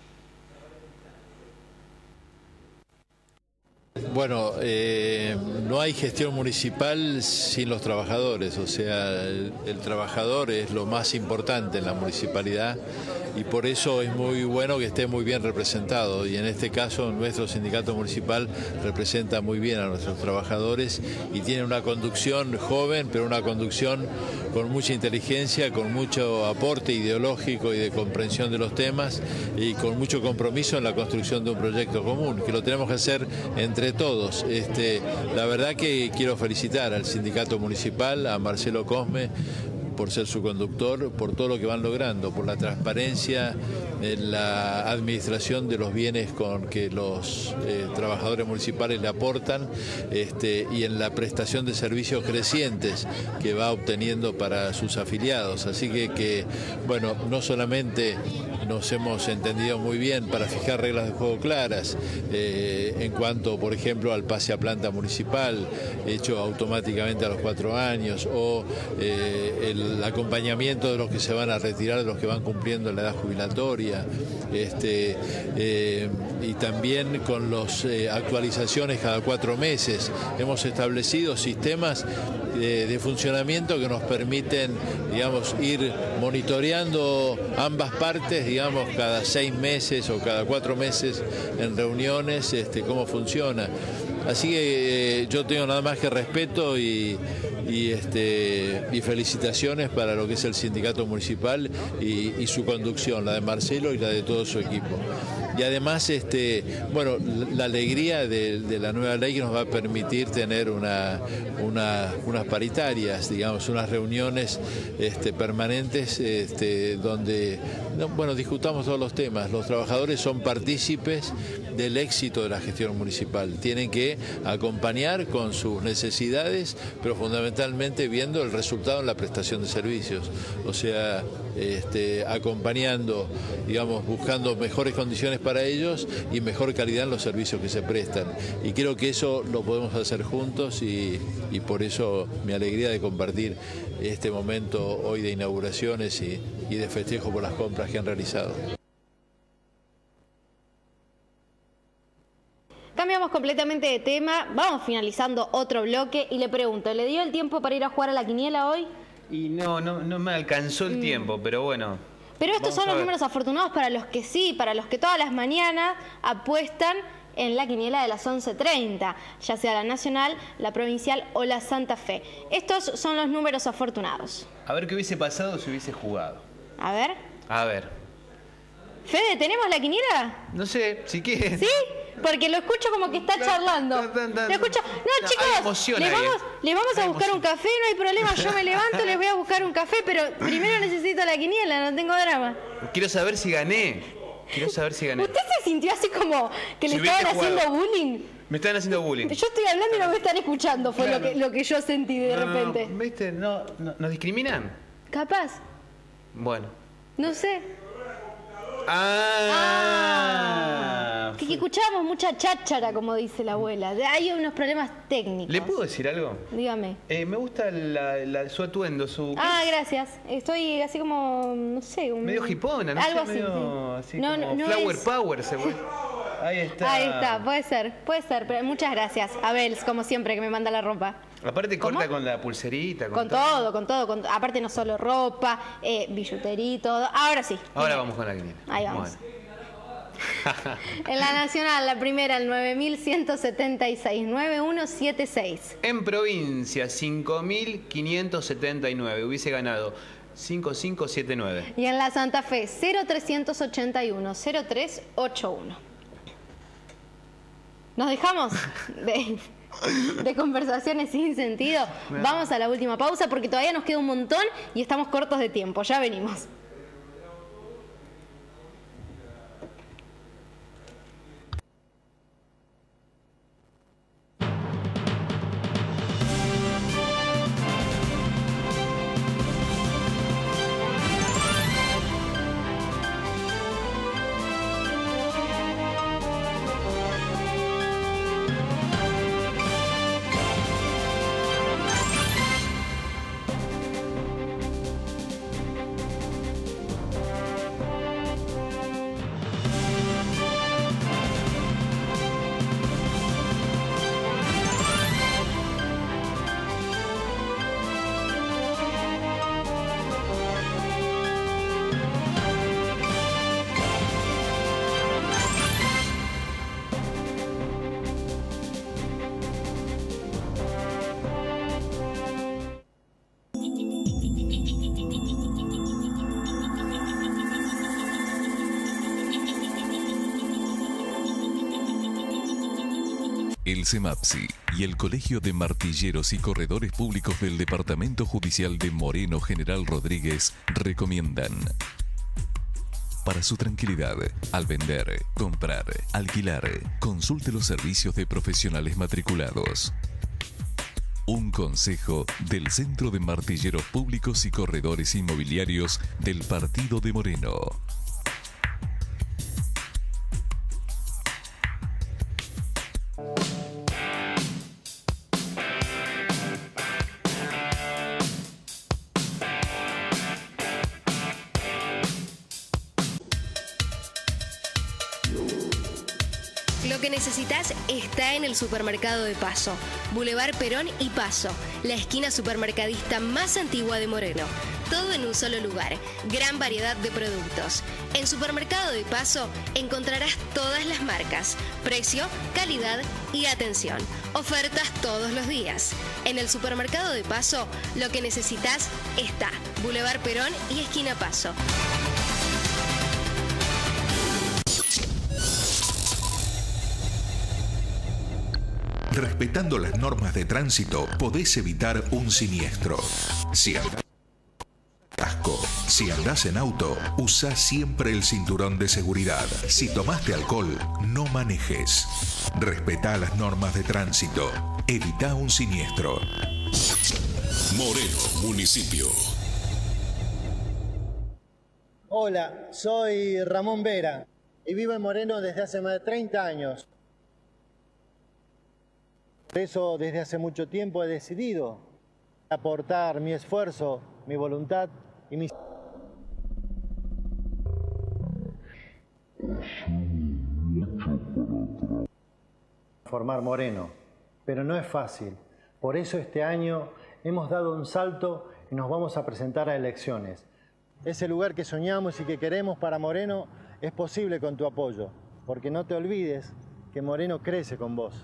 Speaker 21: Bueno, no hay gestión municipal sin los trabajadores, o sea, el trabajador es lo más importante en la municipalidad y por eso es muy bueno que esté muy bien representado, y en este caso nuestro sindicato municipal representa muy bien a nuestros trabajadores y tiene una conducción joven, pero una conducción con mucha inteligencia, con mucho aporte ideológico y de comprensión de los temas y con mucho compromiso en la construcción de un proyecto común, que lo tenemos que hacer entre todos. La verdad que quiero felicitar al sindicato municipal, a Marcelo Cosme, por ser su conductor, por todo lo que van logrando, por la transparencia en la administración de los bienes con que los trabajadores municipales le aportan y en la prestación de servicios crecientes que va obteniendo para sus afiliados. Así que bueno, no solamente nos hemos entendido muy bien para fijar reglas de juego claras en cuanto, por ejemplo, al pase a planta municipal, hecho automáticamente a los 4 años, o el acompañamiento de los que se van a retirar, de los que van cumpliendo la edad jubilatoria, y también con las actualizaciones cada 4 meses. Hemos establecido sistemas de funcionamiento que nos permiten, digamos, ir monitoreando ambas partes, digamos, cada 6 meses o cada 4 meses en reuniones, cómo funciona. Así que yo tengo nada más que respeto y felicitaciones para lo que es el sindicato municipal y su conducción, la de Marcelo y la de todo su equipo. Y además, bueno, la alegría de la nueva ley que nos va a permitir tener unas paritarias, digamos, unas reuniones permanentes donde, bueno, discutamos todos los temas. Los trabajadores son partícipes del éxito de la gestión municipal. Tienen que acompañar con sus necesidades, pero fundamentalmente viendo el resultado en la prestación de servicios. O sea, acompañando, digamos, buscando mejores condiciones para ellos y mejor calidad en los servicios que se prestan. Y creo que eso lo podemos hacer juntos y por eso mi alegría de compartir este momento hoy de inauguraciones y de festejo por las compras que han realizado.
Speaker 3: Cambiamos completamente de tema, vamos finalizando otro bloque y le pregunto, ¿le dio el tiempo para ir a jugar a la quiniela hoy?
Speaker 4: Y no me alcanzó el tiempo, pero bueno.
Speaker 3: Pero estos son los números afortunados para los que sí, para los que todas las mañanas apuestan en la quiniela de las 11:30, ya sea la nacional, la provincial o la Santa Fe. Estos son los números afortunados.
Speaker 4: A ver qué hubiese pasado si hubiese jugado.
Speaker 3: A ver.
Speaker 4: A ver.
Speaker 3: Fede, ¿tenemos la quiniela?
Speaker 4: No sé, si quieres.
Speaker 3: ¿Sí? Porque lo escucho como que está charlando. Lo escucho. No, chicos, les vamos a buscar un café, no hay problema. Yo me levanto, les voy a buscar un café, pero primero necesito la quiniela, no tengo drama.
Speaker 4: Quiero saber si gané. ¿Usted
Speaker 3: se sintió así como que le estaban haciendo bullying?
Speaker 4: Me están haciendo bullying.
Speaker 3: Yo estoy hablando y no me están escuchando, fue claro. lo que yo sentí de repente.
Speaker 4: ¿Viste? ¿Nos discriminan?
Speaker 3: Capaz.
Speaker 4: Bueno.
Speaker 3: No sé. Que escuchábamos mucha cháchara, como dice la abuela. Hay unos problemas técnicos.
Speaker 4: ¿Le puedo decir algo?
Speaker 3: Dígame.
Speaker 4: Me gusta su atuendo,
Speaker 3: gracias. Estoy así como, no sé.
Speaker 4: Medio hipona, ¿no?
Speaker 3: Algo
Speaker 4: sé,
Speaker 3: así.
Speaker 4: Medio, así
Speaker 3: no,
Speaker 4: como
Speaker 3: no
Speaker 4: flower
Speaker 3: es...
Speaker 4: power. Ahí está.
Speaker 3: Ahí está, puede ser. Pero muchas gracias. Abel, como siempre, que me manda la ropa.
Speaker 4: Aparte corta con la pulserita.
Speaker 3: Con todo. Aparte no solo ropa, billutería, todo. Ahora sí.
Speaker 4: Ahora vamos con la quiniela.
Speaker 3: Ahí vamos. Bueno. En la nacional, la primera, el 9176, 9176.
Speaker 4: En provincia, 5579. Hubiese ganado 5579.
Speaker 3: Y en la Santa Fe, 0381, 0381. ¿Nos dejamos de conversaciones sin sentido? Vamos a la última pausa porque todavía nos queda un montón y estamos cortos de tiempo. Ya venimos.
Speaker 14: El CEMAPSI y el Colegio de Martilleros y Corredores Públicos del Departamento Judicial de Moreno General Rodríguez recomiendan: para su tranquilidad, al vender, comprar, alquilar, consulte los servicios de profesionales matriculados. Un consejo del Centro de Martilleros Públicos y Corredores Inmobiliarios del Partido de Moreno.
Speaker 15: Lo que necesitas está en el supermercado de Paso, Boulevard Perón y Paso, la esquina supermercadista más antigua de Moreno. Todo en un solo lugar, gran variedad de productos. En Supermercado de Paso encontrarás todas las marcas, precio, calidad y atención. Ofertas todos los días. En el Supermercado de Paso, lo que necesitas está, Boulevard Perón y esquina Paso.
Speaker 17: Respetando las normas de tránsito, podés evitar un siniestro. Si andás casco, si andás en auto, usa siempre el cinturón de seguridad. Si tomaste alcohol, no manejes. Respetá las normas de tránsito. Evita un siniestro.
Speaker 16: Moreno, municipio.
Speaker 1: Hola, soy Ramón Vera y vivo en Moreno desde hace más de 30 años. Por eso, desde hace mucho tiempo he decidido aportar mi esfuerzo, mi voluntad y mi... formar Moreno, pero no es fácil. Por eso este año hemos dado un salto y nos vamos a presentar a elecciones. Ese lugar que soñamos y que queremos para Moreno es posible con tu apoyo, porque no te olvides que Moreno crece con vos.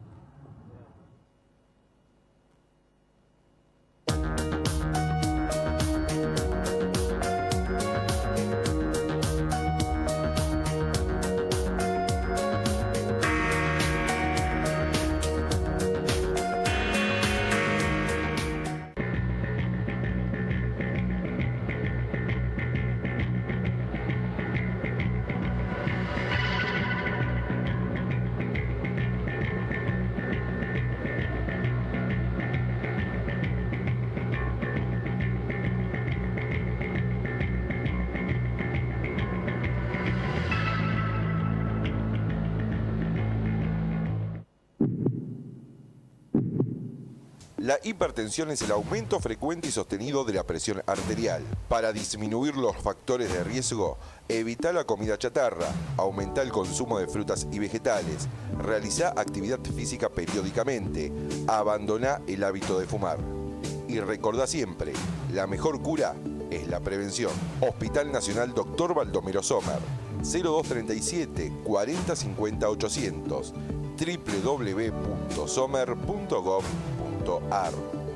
Speaker 18: La hipertensión es el aumento frecuente y sostenido de la presión arterial. Para disminuir los factores de riesgo, evita la comida chatarra, aumenta el consumo de frutas y vegetales, realiza actividad física periódicamente, abandona el hábito de fumar. Y recordá siempre, la mejor cura es la prevención. Hospital Nacional Dr. Baldomero Sommer, 0237 40 50 800, www.sommer.gov.ar.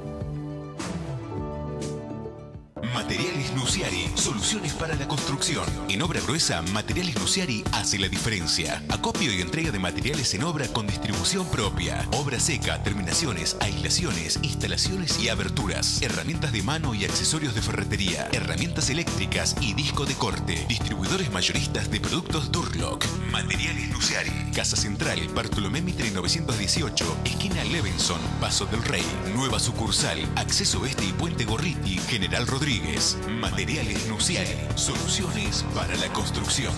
Speaker 17: Materiales Nuciari, soluciones para la construcción. En obra gruesa, Materiales Nuciari hace la diferencia. Acopio y entrega de materiales en obra con distribución propia. Obra seca, terminaciones, aislaciones, instalaciones y aberturas. Herramientas de mano y accesorios de ferretería. Herramientas eléctricas y disco de corte. Distribuidores mayoristas de productos Durlock. Materiales Nuciari. Casa Central, Bartolomé Mitre 918, esquina Levinson, Paso del Rey. Nueva sucursal, Acceso Este y Puente Gorriti, General Rodríguez. Materiales Nuciari, soluciones para la construcción.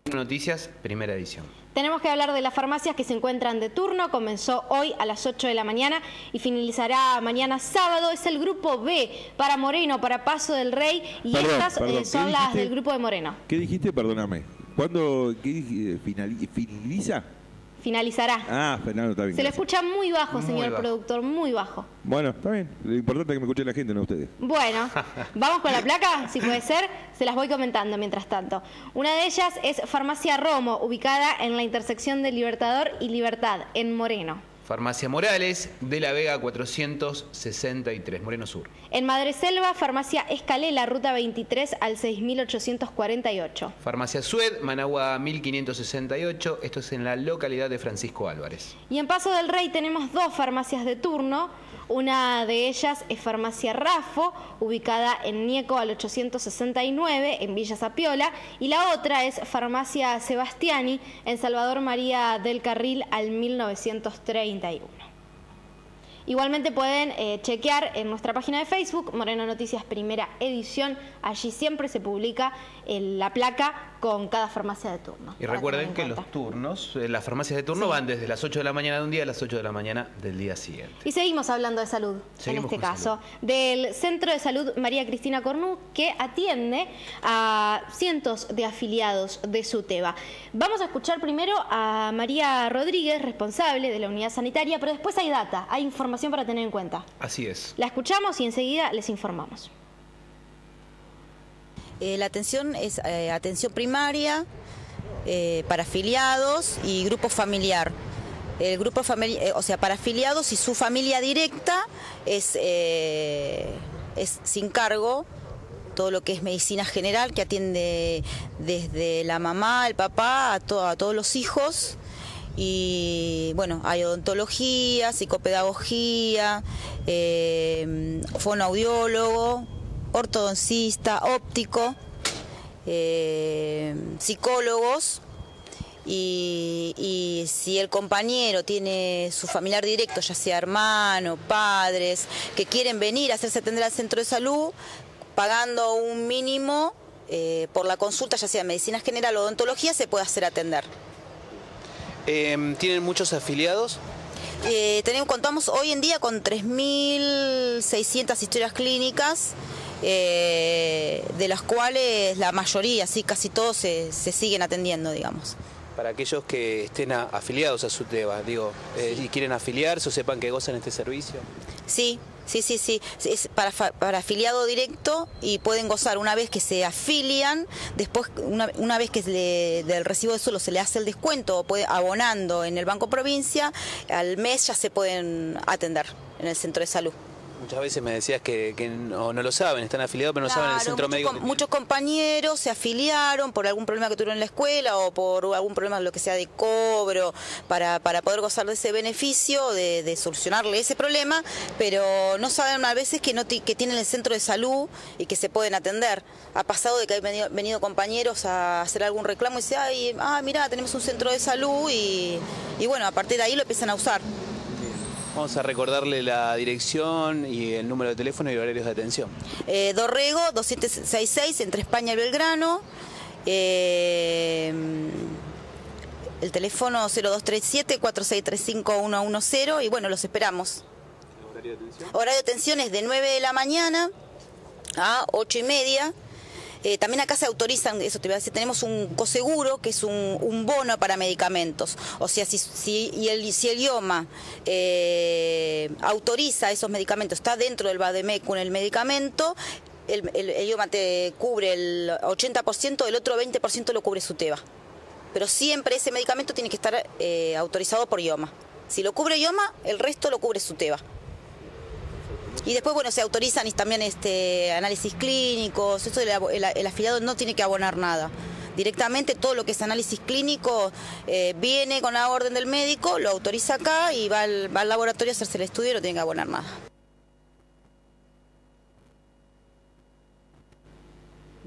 Speaker 2: Noticias, primera edición.
Speaker 3: Tenemos que hablar de las farmacias que se encuentran de turno. Comenzó hoy a las 8 de la mañana y finalizará mañana sábado. Es el grupo B para Moreno, para Paso del Rey. Y estas son las del grupo de Moreno.
Speaker 11: ¿Qué dijiste? Perdóname. ¿Cuándo finaliza?
Speaker 3: Finalizará.
Speaker 11: Ah, Fernando, está bien.
Speaker 3: Se lo escucha muy bajo, señor productor, muy bajo.
Speaker 11: Bueno, está bien. Lo importante es que me escuche la gente, no ustedes.
Speaker 3: Bueno, vamos con la placa, si puede ser. Se las voy comentando mientras tanto. Una de ellas es Farmacia Romo, ubicada en la intersección de Libertador y Libertad, en Moreno.
Speaker 2: Farmacia Morales, de la Vega 463, Moreno Sur.
Speaker 3: En Madreselva, Farmacia Escalela, ruta 23 al 6848.
Speaker 2: Farmacia Sued, Managua 1568, esto es en la localidad de Francisco Álvarez.
Speaker 3: Y en Paso del Rey tenemos dos farmacias de turno. Una de ellas es Farmacia Rafo, ubicada en Nieco al 869, en Villa Zapiola. Y la otra es Farmacia Sebastiani, en Salvador María del Carril al 1931. Igualmente pueden chequear en nuestra página de Facebook, Moreno Noticias Primera Edición. Allí siempre se publica la placa con cada farmacia de turno.
Speaker 2: Y recuerden que los turnos, las farmacias de turno van desde las 8 de la mañana de un día a las 8 de la mañana del día siguiente.
Speaker 3: Y seguimos hablando de salud, en este caso, del Centro de Salud María Cristina Cornu, que atiende a cientos de afiliados de SUTEBA. Vamos a escuchar primero a María Rodríguez, responsable de la unidad sanitaria, pero después hay data, hay información para tener en cuenta.
Speaker 2: Así es.
Speaker 3: La escuchamos y enseguida les informamos.
Speaker 6: La atención es atención primaria para afiliados y grupo familiar. El grupo familiar, o sea, para afiliados y su familia directa es sin cargo. Todo lo que es medicina general, que atiende desde la mamá, el papá, a todos los hijos. Y bueno, hay odontología, psicopedagogía, fonoaudiólogo, ortodoncista, óptico, psicólogos. Y si el compañero tiene su familiar directo, ya sea hermano, padres, que quieren venir a hacerse atender al centro de salud, pagando un mínimo por la consulta, ya sea medicina general o odontología, se puede hacer atender.
Speaker 2: ¿Tienen muchos afiliados?
Speaker 6: Contamos hoy en día con 3.600 historias clínicas, de las cuales la mayoría, sí, casi todos se siguen atendiendo, digamos.
Speaker 2: Para aquellos que estén afiliados a SUTEBA, digo, y quieren afiliarse o sepan que gozan este servicio.
Speaker 6: Sí. Es para afiliado directo y pueden gozar una vez que se afilian, después una vez que del recibo de sueldo se le hace el descuento, abonando en el Banco Provincia, al mes ya se pueden atender en el centro de salud.
Speaker 2: Muchas veces me decías que no lo saben, están afiliados pero no saben el centro médico.
Speaker 6: Muchos compañeros se afiliaron por algún problema que tuvieron en la escuela o por algún problema, lo que sea, de cobro, para poder gozar de ese beneficio, de solucionarle ese problema, pero no saben a veces que tienen el centro de salud y que se pueden atender. Ha pasado de que han venido compañeros a hacer algún reclamo y dicen, mira, tenemos un centro de salud y bueno, a partir de ahí lo empiezan a usar.
Speaker 2: Vamos a recordarle la dirección y el número de teléfono y horarios de atención.
Speaker 6: Dorrego 266 entre España y Belgrano. El teléfono 0237-4635-110 y bueno, los esperamos. ¿Horario de atención? Horario de atención es de 9 de la mañana a 8:30. También acá se autorizan, eso te iba a decir, tenemos un coseguro que es un bono para medicamentos. O sea, si el IOMA autoriza esos medicamentos, está dentro del Bademecum el medicamento, el IOMA te cubre el 80%, el otro 20% lo cubre SUTEBA. Pero siempre ese medicamento tiene que estar autorizado por IOMA. Si lo cubre IOMA, el resto lo cubre SUTEBA. Y después, bueno, se autorizan también análisis clínicos, eso el afiliado no tiene que abonar nada. Directamente todo lo que es análisis clínico viene con la orden del médico, lo autoriza acá y va al laboratorio a hacerse el estudio y no tiene que abonar nada.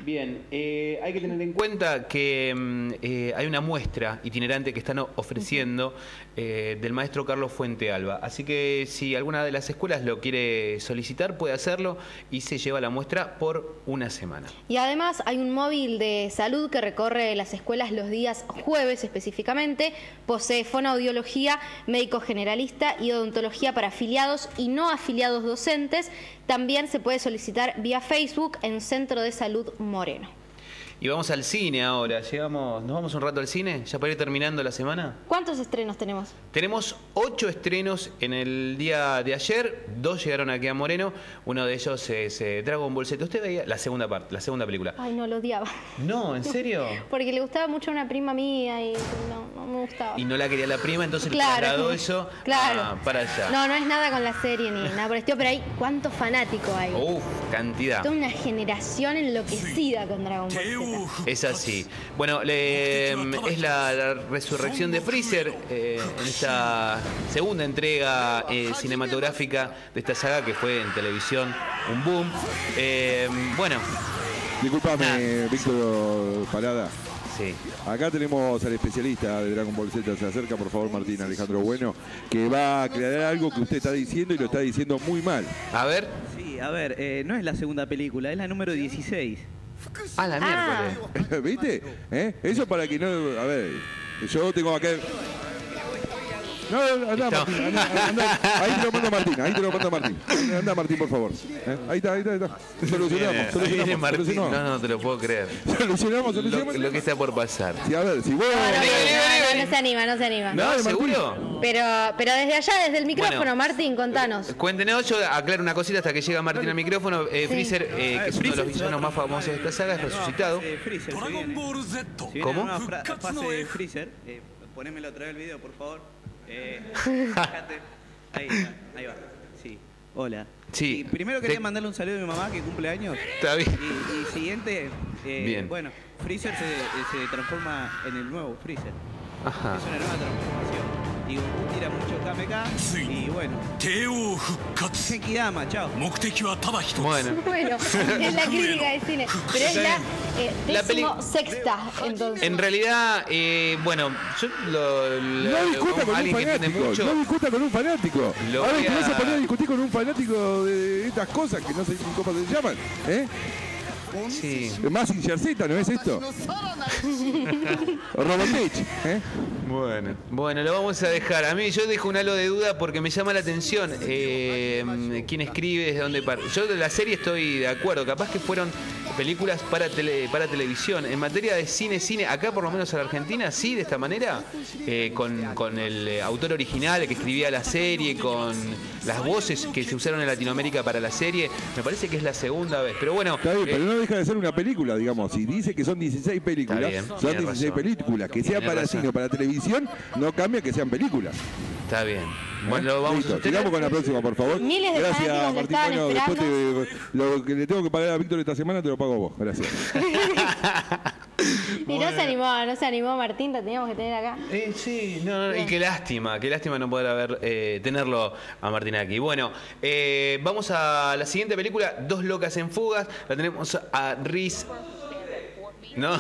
Speaker 4: Bien, hay que tener en cuenta que hay una muestra itinerante que están ofreciendo del maestro Carlos Fuente Alba. Así que si alguna de las escuelas lo quiere solicitar, puede hacerlo y se lleva la muestra por una semana.
Speaker 3: Y además hay un móvil de salud que recorre las escuelas los días jueves específicamente. Posee fonoaudiología, médico generalista y odontología para afiliados y no afiliados docentes. También se puede solicitar vía Facebook en Centro de Salud Moreno.
Speaker 4: Y vamos al cine ahora. ¿Nos vamos un rato al cine? ¿Ya para ir terminando la semana?
Speaker 3: ¿Cuántos estrenos tenemos?
Speaker 4: Tenemos 8 estrenos en el día de ayer. 2 llegaron aquí a Moreno. Uno de ellos es Dragon Ball Z. ¿Usted veía la segunda parte, la segunda película?
Speaker 3: Ay, no, lo odiaba.
Speaker 4: No, ¿en serio?
Speaker 3: Porque le gustaba mucho a una prima mía y no me gustaba.
Speaker 4: Y no la quería la prima, entonces le trasladó eso para allá.
Speaker 3: No es nada con la serie ni nada por el estilo, pero hay cuántos fanáticos hay.
Speaker 4: Uf, cantidad.
Speaker 3: Toda una generación enloquecida con Dragon Ball Z.
Speaker 4: Es así. Bueno, es la resurrección de Freezer en esta segunda entrega cinematográfica de esta saga que fue en televisión un boom. Bueno.
Speaker 11: Disculpame, Víctor Parada.
Speaker 4: Sí.
Speaker 11: Acá tenemos al especialista de Dragon Ball Z. Se acerca, por favor, Martín Alejandro Bueno, que va a aclarar algo que usted está diciendo y lo está diciendo muy mal.
Speaker 4: A ver.
Speaker 5: Sí, a ver, no es la segunda película, es la número 16.
Speaker 4: Ah, la miércoles.
Speaker 11: ¿Viste? Eso para que no... A ver, yo tengo acá... No, anda, Martín, anda. Ahí te lo mando a Martín, Anda, Martín, por favor. Ahí está. Solucionamos.
Speaker 4: No te lo puedo creer.
Speaker 11: Solucionamos.
Speaker 4: Lo que está por pasar.
Speaker 11: Sí, a ver, si vos...
Speaker 3: No se anima.
Speaker 4: ¿No? ¿Seguro?
Speaker 3: Pero desde allá, desde el micrófono, Martín, contanos.
Speaker 4: Cuéntenos, yo aclaro una cosita hasta que llega Martín al micrófono. Freezer, que es uno de los villanos más famosos de esta saga, es resucitado.
Speaker 5: Freezer,
Speaker 4: ¿Cómo?
Speaker 5: Una fase de Freezer. Ponémelo otra vez el video, por favor. Fíjate. Ahí va. Sí. Hola.
Speaker 4: Sí.
Speaker 5: Y primero quería mandarle un saludo a mi mamá que cumple años.
Speaker 4: Está bien.
Speaker 5: Y siguiente,
Speaker 4: bien.
Speaker 5: Bueno, Freezer se transforma en el nuevo Freezer.
Speaker 4: Ajá.
Speaker 5: Es una nueva transformación. Y Goku tira mucho KMK y bueno. Genkidama, chao.
Speaker 3: Bueno, es la crítica de cine. Pero es la decimosexta, entonces.
Speaker 4: En realidad, bueno, yo
Speaker 11: no discuta con un fanático. No discuta con un fanático. A ver, que no se ponía a discutir con un fanático de estas cosas que no sé cómo se llaman.
Speaker 4: Sí.
Speaker 11: Más Z, ¿no es esto? Robotech,
Speaker 4: Bueno, lo vamos a dejar. A mí yo dejo un halo de duda porque me llama la atención quién escribe, desde dónde parte. Yo de la serie estoy de acuerdo, capaz que fueron películas para televisión. En materia de cine, acá por lo menos en la Argentina, sí, de esta manera, con el autor original que escribía la serie, con las voces que se usaron en Latinoamérica para la serie, me parece que es la segunda vez. Pero bueno...
Speaker 11: Está bien, pero no deja de ser una película, digamos. Si dice que son 16 películas, son 16 películas. Que sea para cine o para televisión, no cambia que sean películas.
Speaker 4: Está bien. Bueno, vamos a
Speaker 11: sigamos con la próxima, por favor.
Speaker 3: Miles de
Speaker 11: gracias, Martín. Bueno,
Speaker 3: después
Speaker 11: lo que le tengo que pagar a Víctor esta semana te lo pago vos. Gracias.
Speaker 3: Y no se animó Martín, la teníamos que tener acá.
Speaker 4: Sí, y qué lástima no poder tenerlo a Martín aquí. Bueno, vamos a la siguiente película, Dos locas en fugas. La tenemos a Reese. No,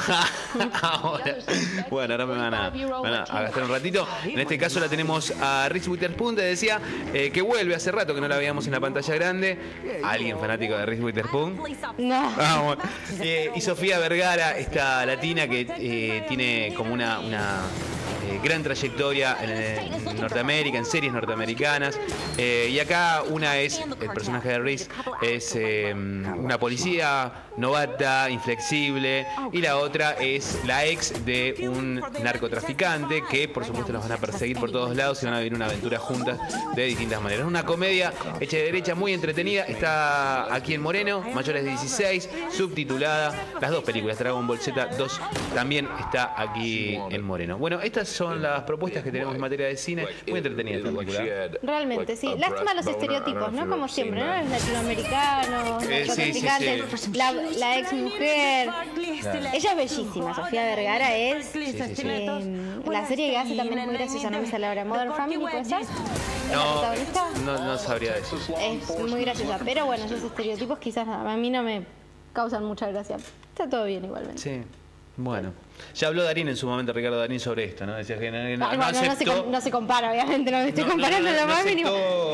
Speaker 4: ahora me van a gastar un ratito. En este caso la tenemos a Reese Witherspoon, te decía, que vuelve hace rato que no la veíamos en la pantalla grande. ¿Alguien fanático de Reese Witherspoon?
Speaker 3: No.
Speaker 4: Y Sofía Vergara, esta latina que tiene como una gran trayectoria en Norteamérica, en series norteamericanas. Y acá una es, el personaje de Reese es una policía novata, inflexible, y la otra es la ex de un narcotraficante que por supuesto los van a perseguir por todos lados y van a vivir una aventura juntas de distintas maneras. Una comedia hecha de derecha, muy entretenida, está aquí en Moreno, mayores de 16, subtitulada. Las dos películas, Dragon Ball Z 2, también está aquí en Moreno. Bueno, estas son las propuestas que tenemos en materia de cine, muy entretenida esta película.
Speaker 3: Realmente, sí. Lástima los estereotipos, ¿no? Como siempre, ¿no? Los latinoamericanos, narcotraficantes, la ex mujer. Ella es bellísima, Sofía Vergara es. La serie que hace también es muy graciosa, no me sale ahora. Modern Family, ¿puede ser?
Speaker 4: No sabría decir.
Speaker 3: Es muy graciosa, pero bueno, esos estereotipos quizás a mí no me causan mucha gracia. Está todo bien igualmente.
Speaker 4: Sí. Bueno, ya habló Darín en su momento, Ricardo Darín, sobre esto, ¿no? Decía que
Speaker 3: no se compara, obviamente, no me estoy comparando lo más mínimo.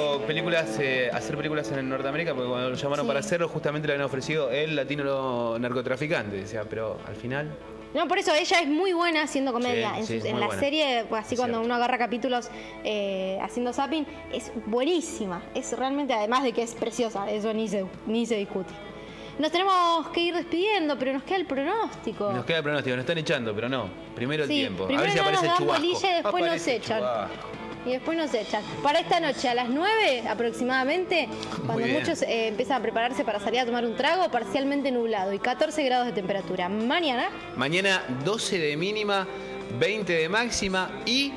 Speaker 4: Hacer películas en Norteamérica, porque cuando lo llamaron para hacerlo, justamente le habían ofrecido el latino narcotraficante. Decía, pero al final...
Speaker 3: No, por eso ella es muy buena haciendo comedia. En la serie, pues, así cuando uno agarra capítulos haciendo zapping, es buenísima. Es realmente, además de que es preciosa, eso ni se discute. Nos tenemos que ir despidiendo, pero nos queda el pronóstico.
Speaker 4: Nos queda el pronóstico, nos están echando, pero no. Primero el tiempo.
Speaker 3: Primero
Speaker 4: a ver si aparece el chubasco.
Speaker 3: Y después nos echan. Y después nos echan. Para esta noche, a las 9 aproximadamente, cuando muchos empiezan a prepararse para salir a tomar un trago, parcialmente nublado y 14 grados de temperatura. Mañana
Speaker 4: 12 de mínima, 20 de máxima y...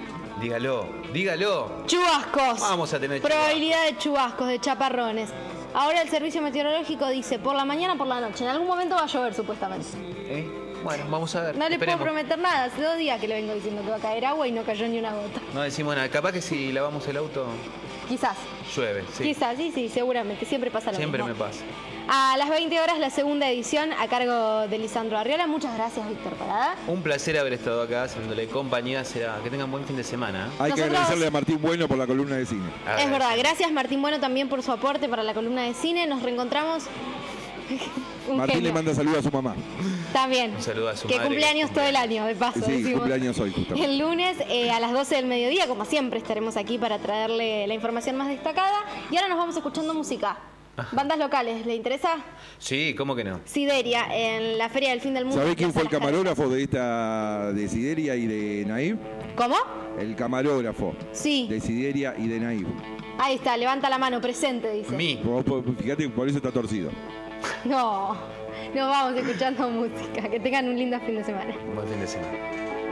Speaker 4: Dígalo.
Speaker 3: Chubascos.
Speaker 4: Vamos a tener chubascos.
Speaker 3: Probabilidad de chubascos, de chaparrones. Ahora el servicio meteorológico dice por la mañana, por la noche. En algún momento va a llover, supuestamente.
Speaker 4: Bueno, vamos a ver.
Speaker 3: No le puedo prometer nada. Hace 2 días que le vengo diciendo que va a caer agua y no cayó ni una gota.
Speaker 4: No decimos nada. Capaz que si lavamos el auto...
Speaker 3: Quizás.
Speaker 4: Llueve, sí.
Speaker 3: Quizás, sí, seguramente. Siempre pasa lo mismo.
Speaker 4: Siempre me pasa.
Speaker 3: A las 20 horas, la segunda edición a cargo de Lisandro Arriola. Muchas gracias, Víctor Parada.
Speaker 4: Un placer haber estado acá haciéndole compañía. Que tengan buen fin de semana.
Speaker 11: Hay que agradecerle a Martín Bueno por la columna de cine.
Speaker 3: Es verdad. Gracias, Martín Bueno, también por su aporte para la columna de cine. Nos reencontramos.
Speaker 11: Martín le manda saludos a su mamá.
Speaker 3: También.
Speaker 4: Un saludo a su
Speaker 3: madre.
Speaker 4: Que
Speaker 3: cumpleaños todo el año, de paso.
Speaker 11: Sí,
Speaker 3: decimos.
Speaker 11: cumpleaños hoy, justamente.
Speaker 3: El lunes a las 12 del mediodía, como siempre, estaremos aquí para traerle la información más destacada. Y ahora nos vamos escuchando música. Bandas locales, ¿le interesa?
Speaker 4: Sí, ¿cómo que no?
Speaker 3: Sideria, en la Feria del Fin del Mundo.
Speaker 11: ¿Sabés quién fue el camarógrafo de Sideria y de Naib?
Speaker 3: ¿Cómo?
Speaker 11: El camarógrafo.
Speaker 3: Sí.
Speaker 11: De Sideria y de Naib.
Speaker 3: Ahí está, levanta la mano, presente, dice.
Speaker 11: Fíjate, por eso está torcido.
Speaker 3: No, nos vamos escuchando música. Que tengan un lindo fin de semana.
Speaker 4: Buen fin de semana.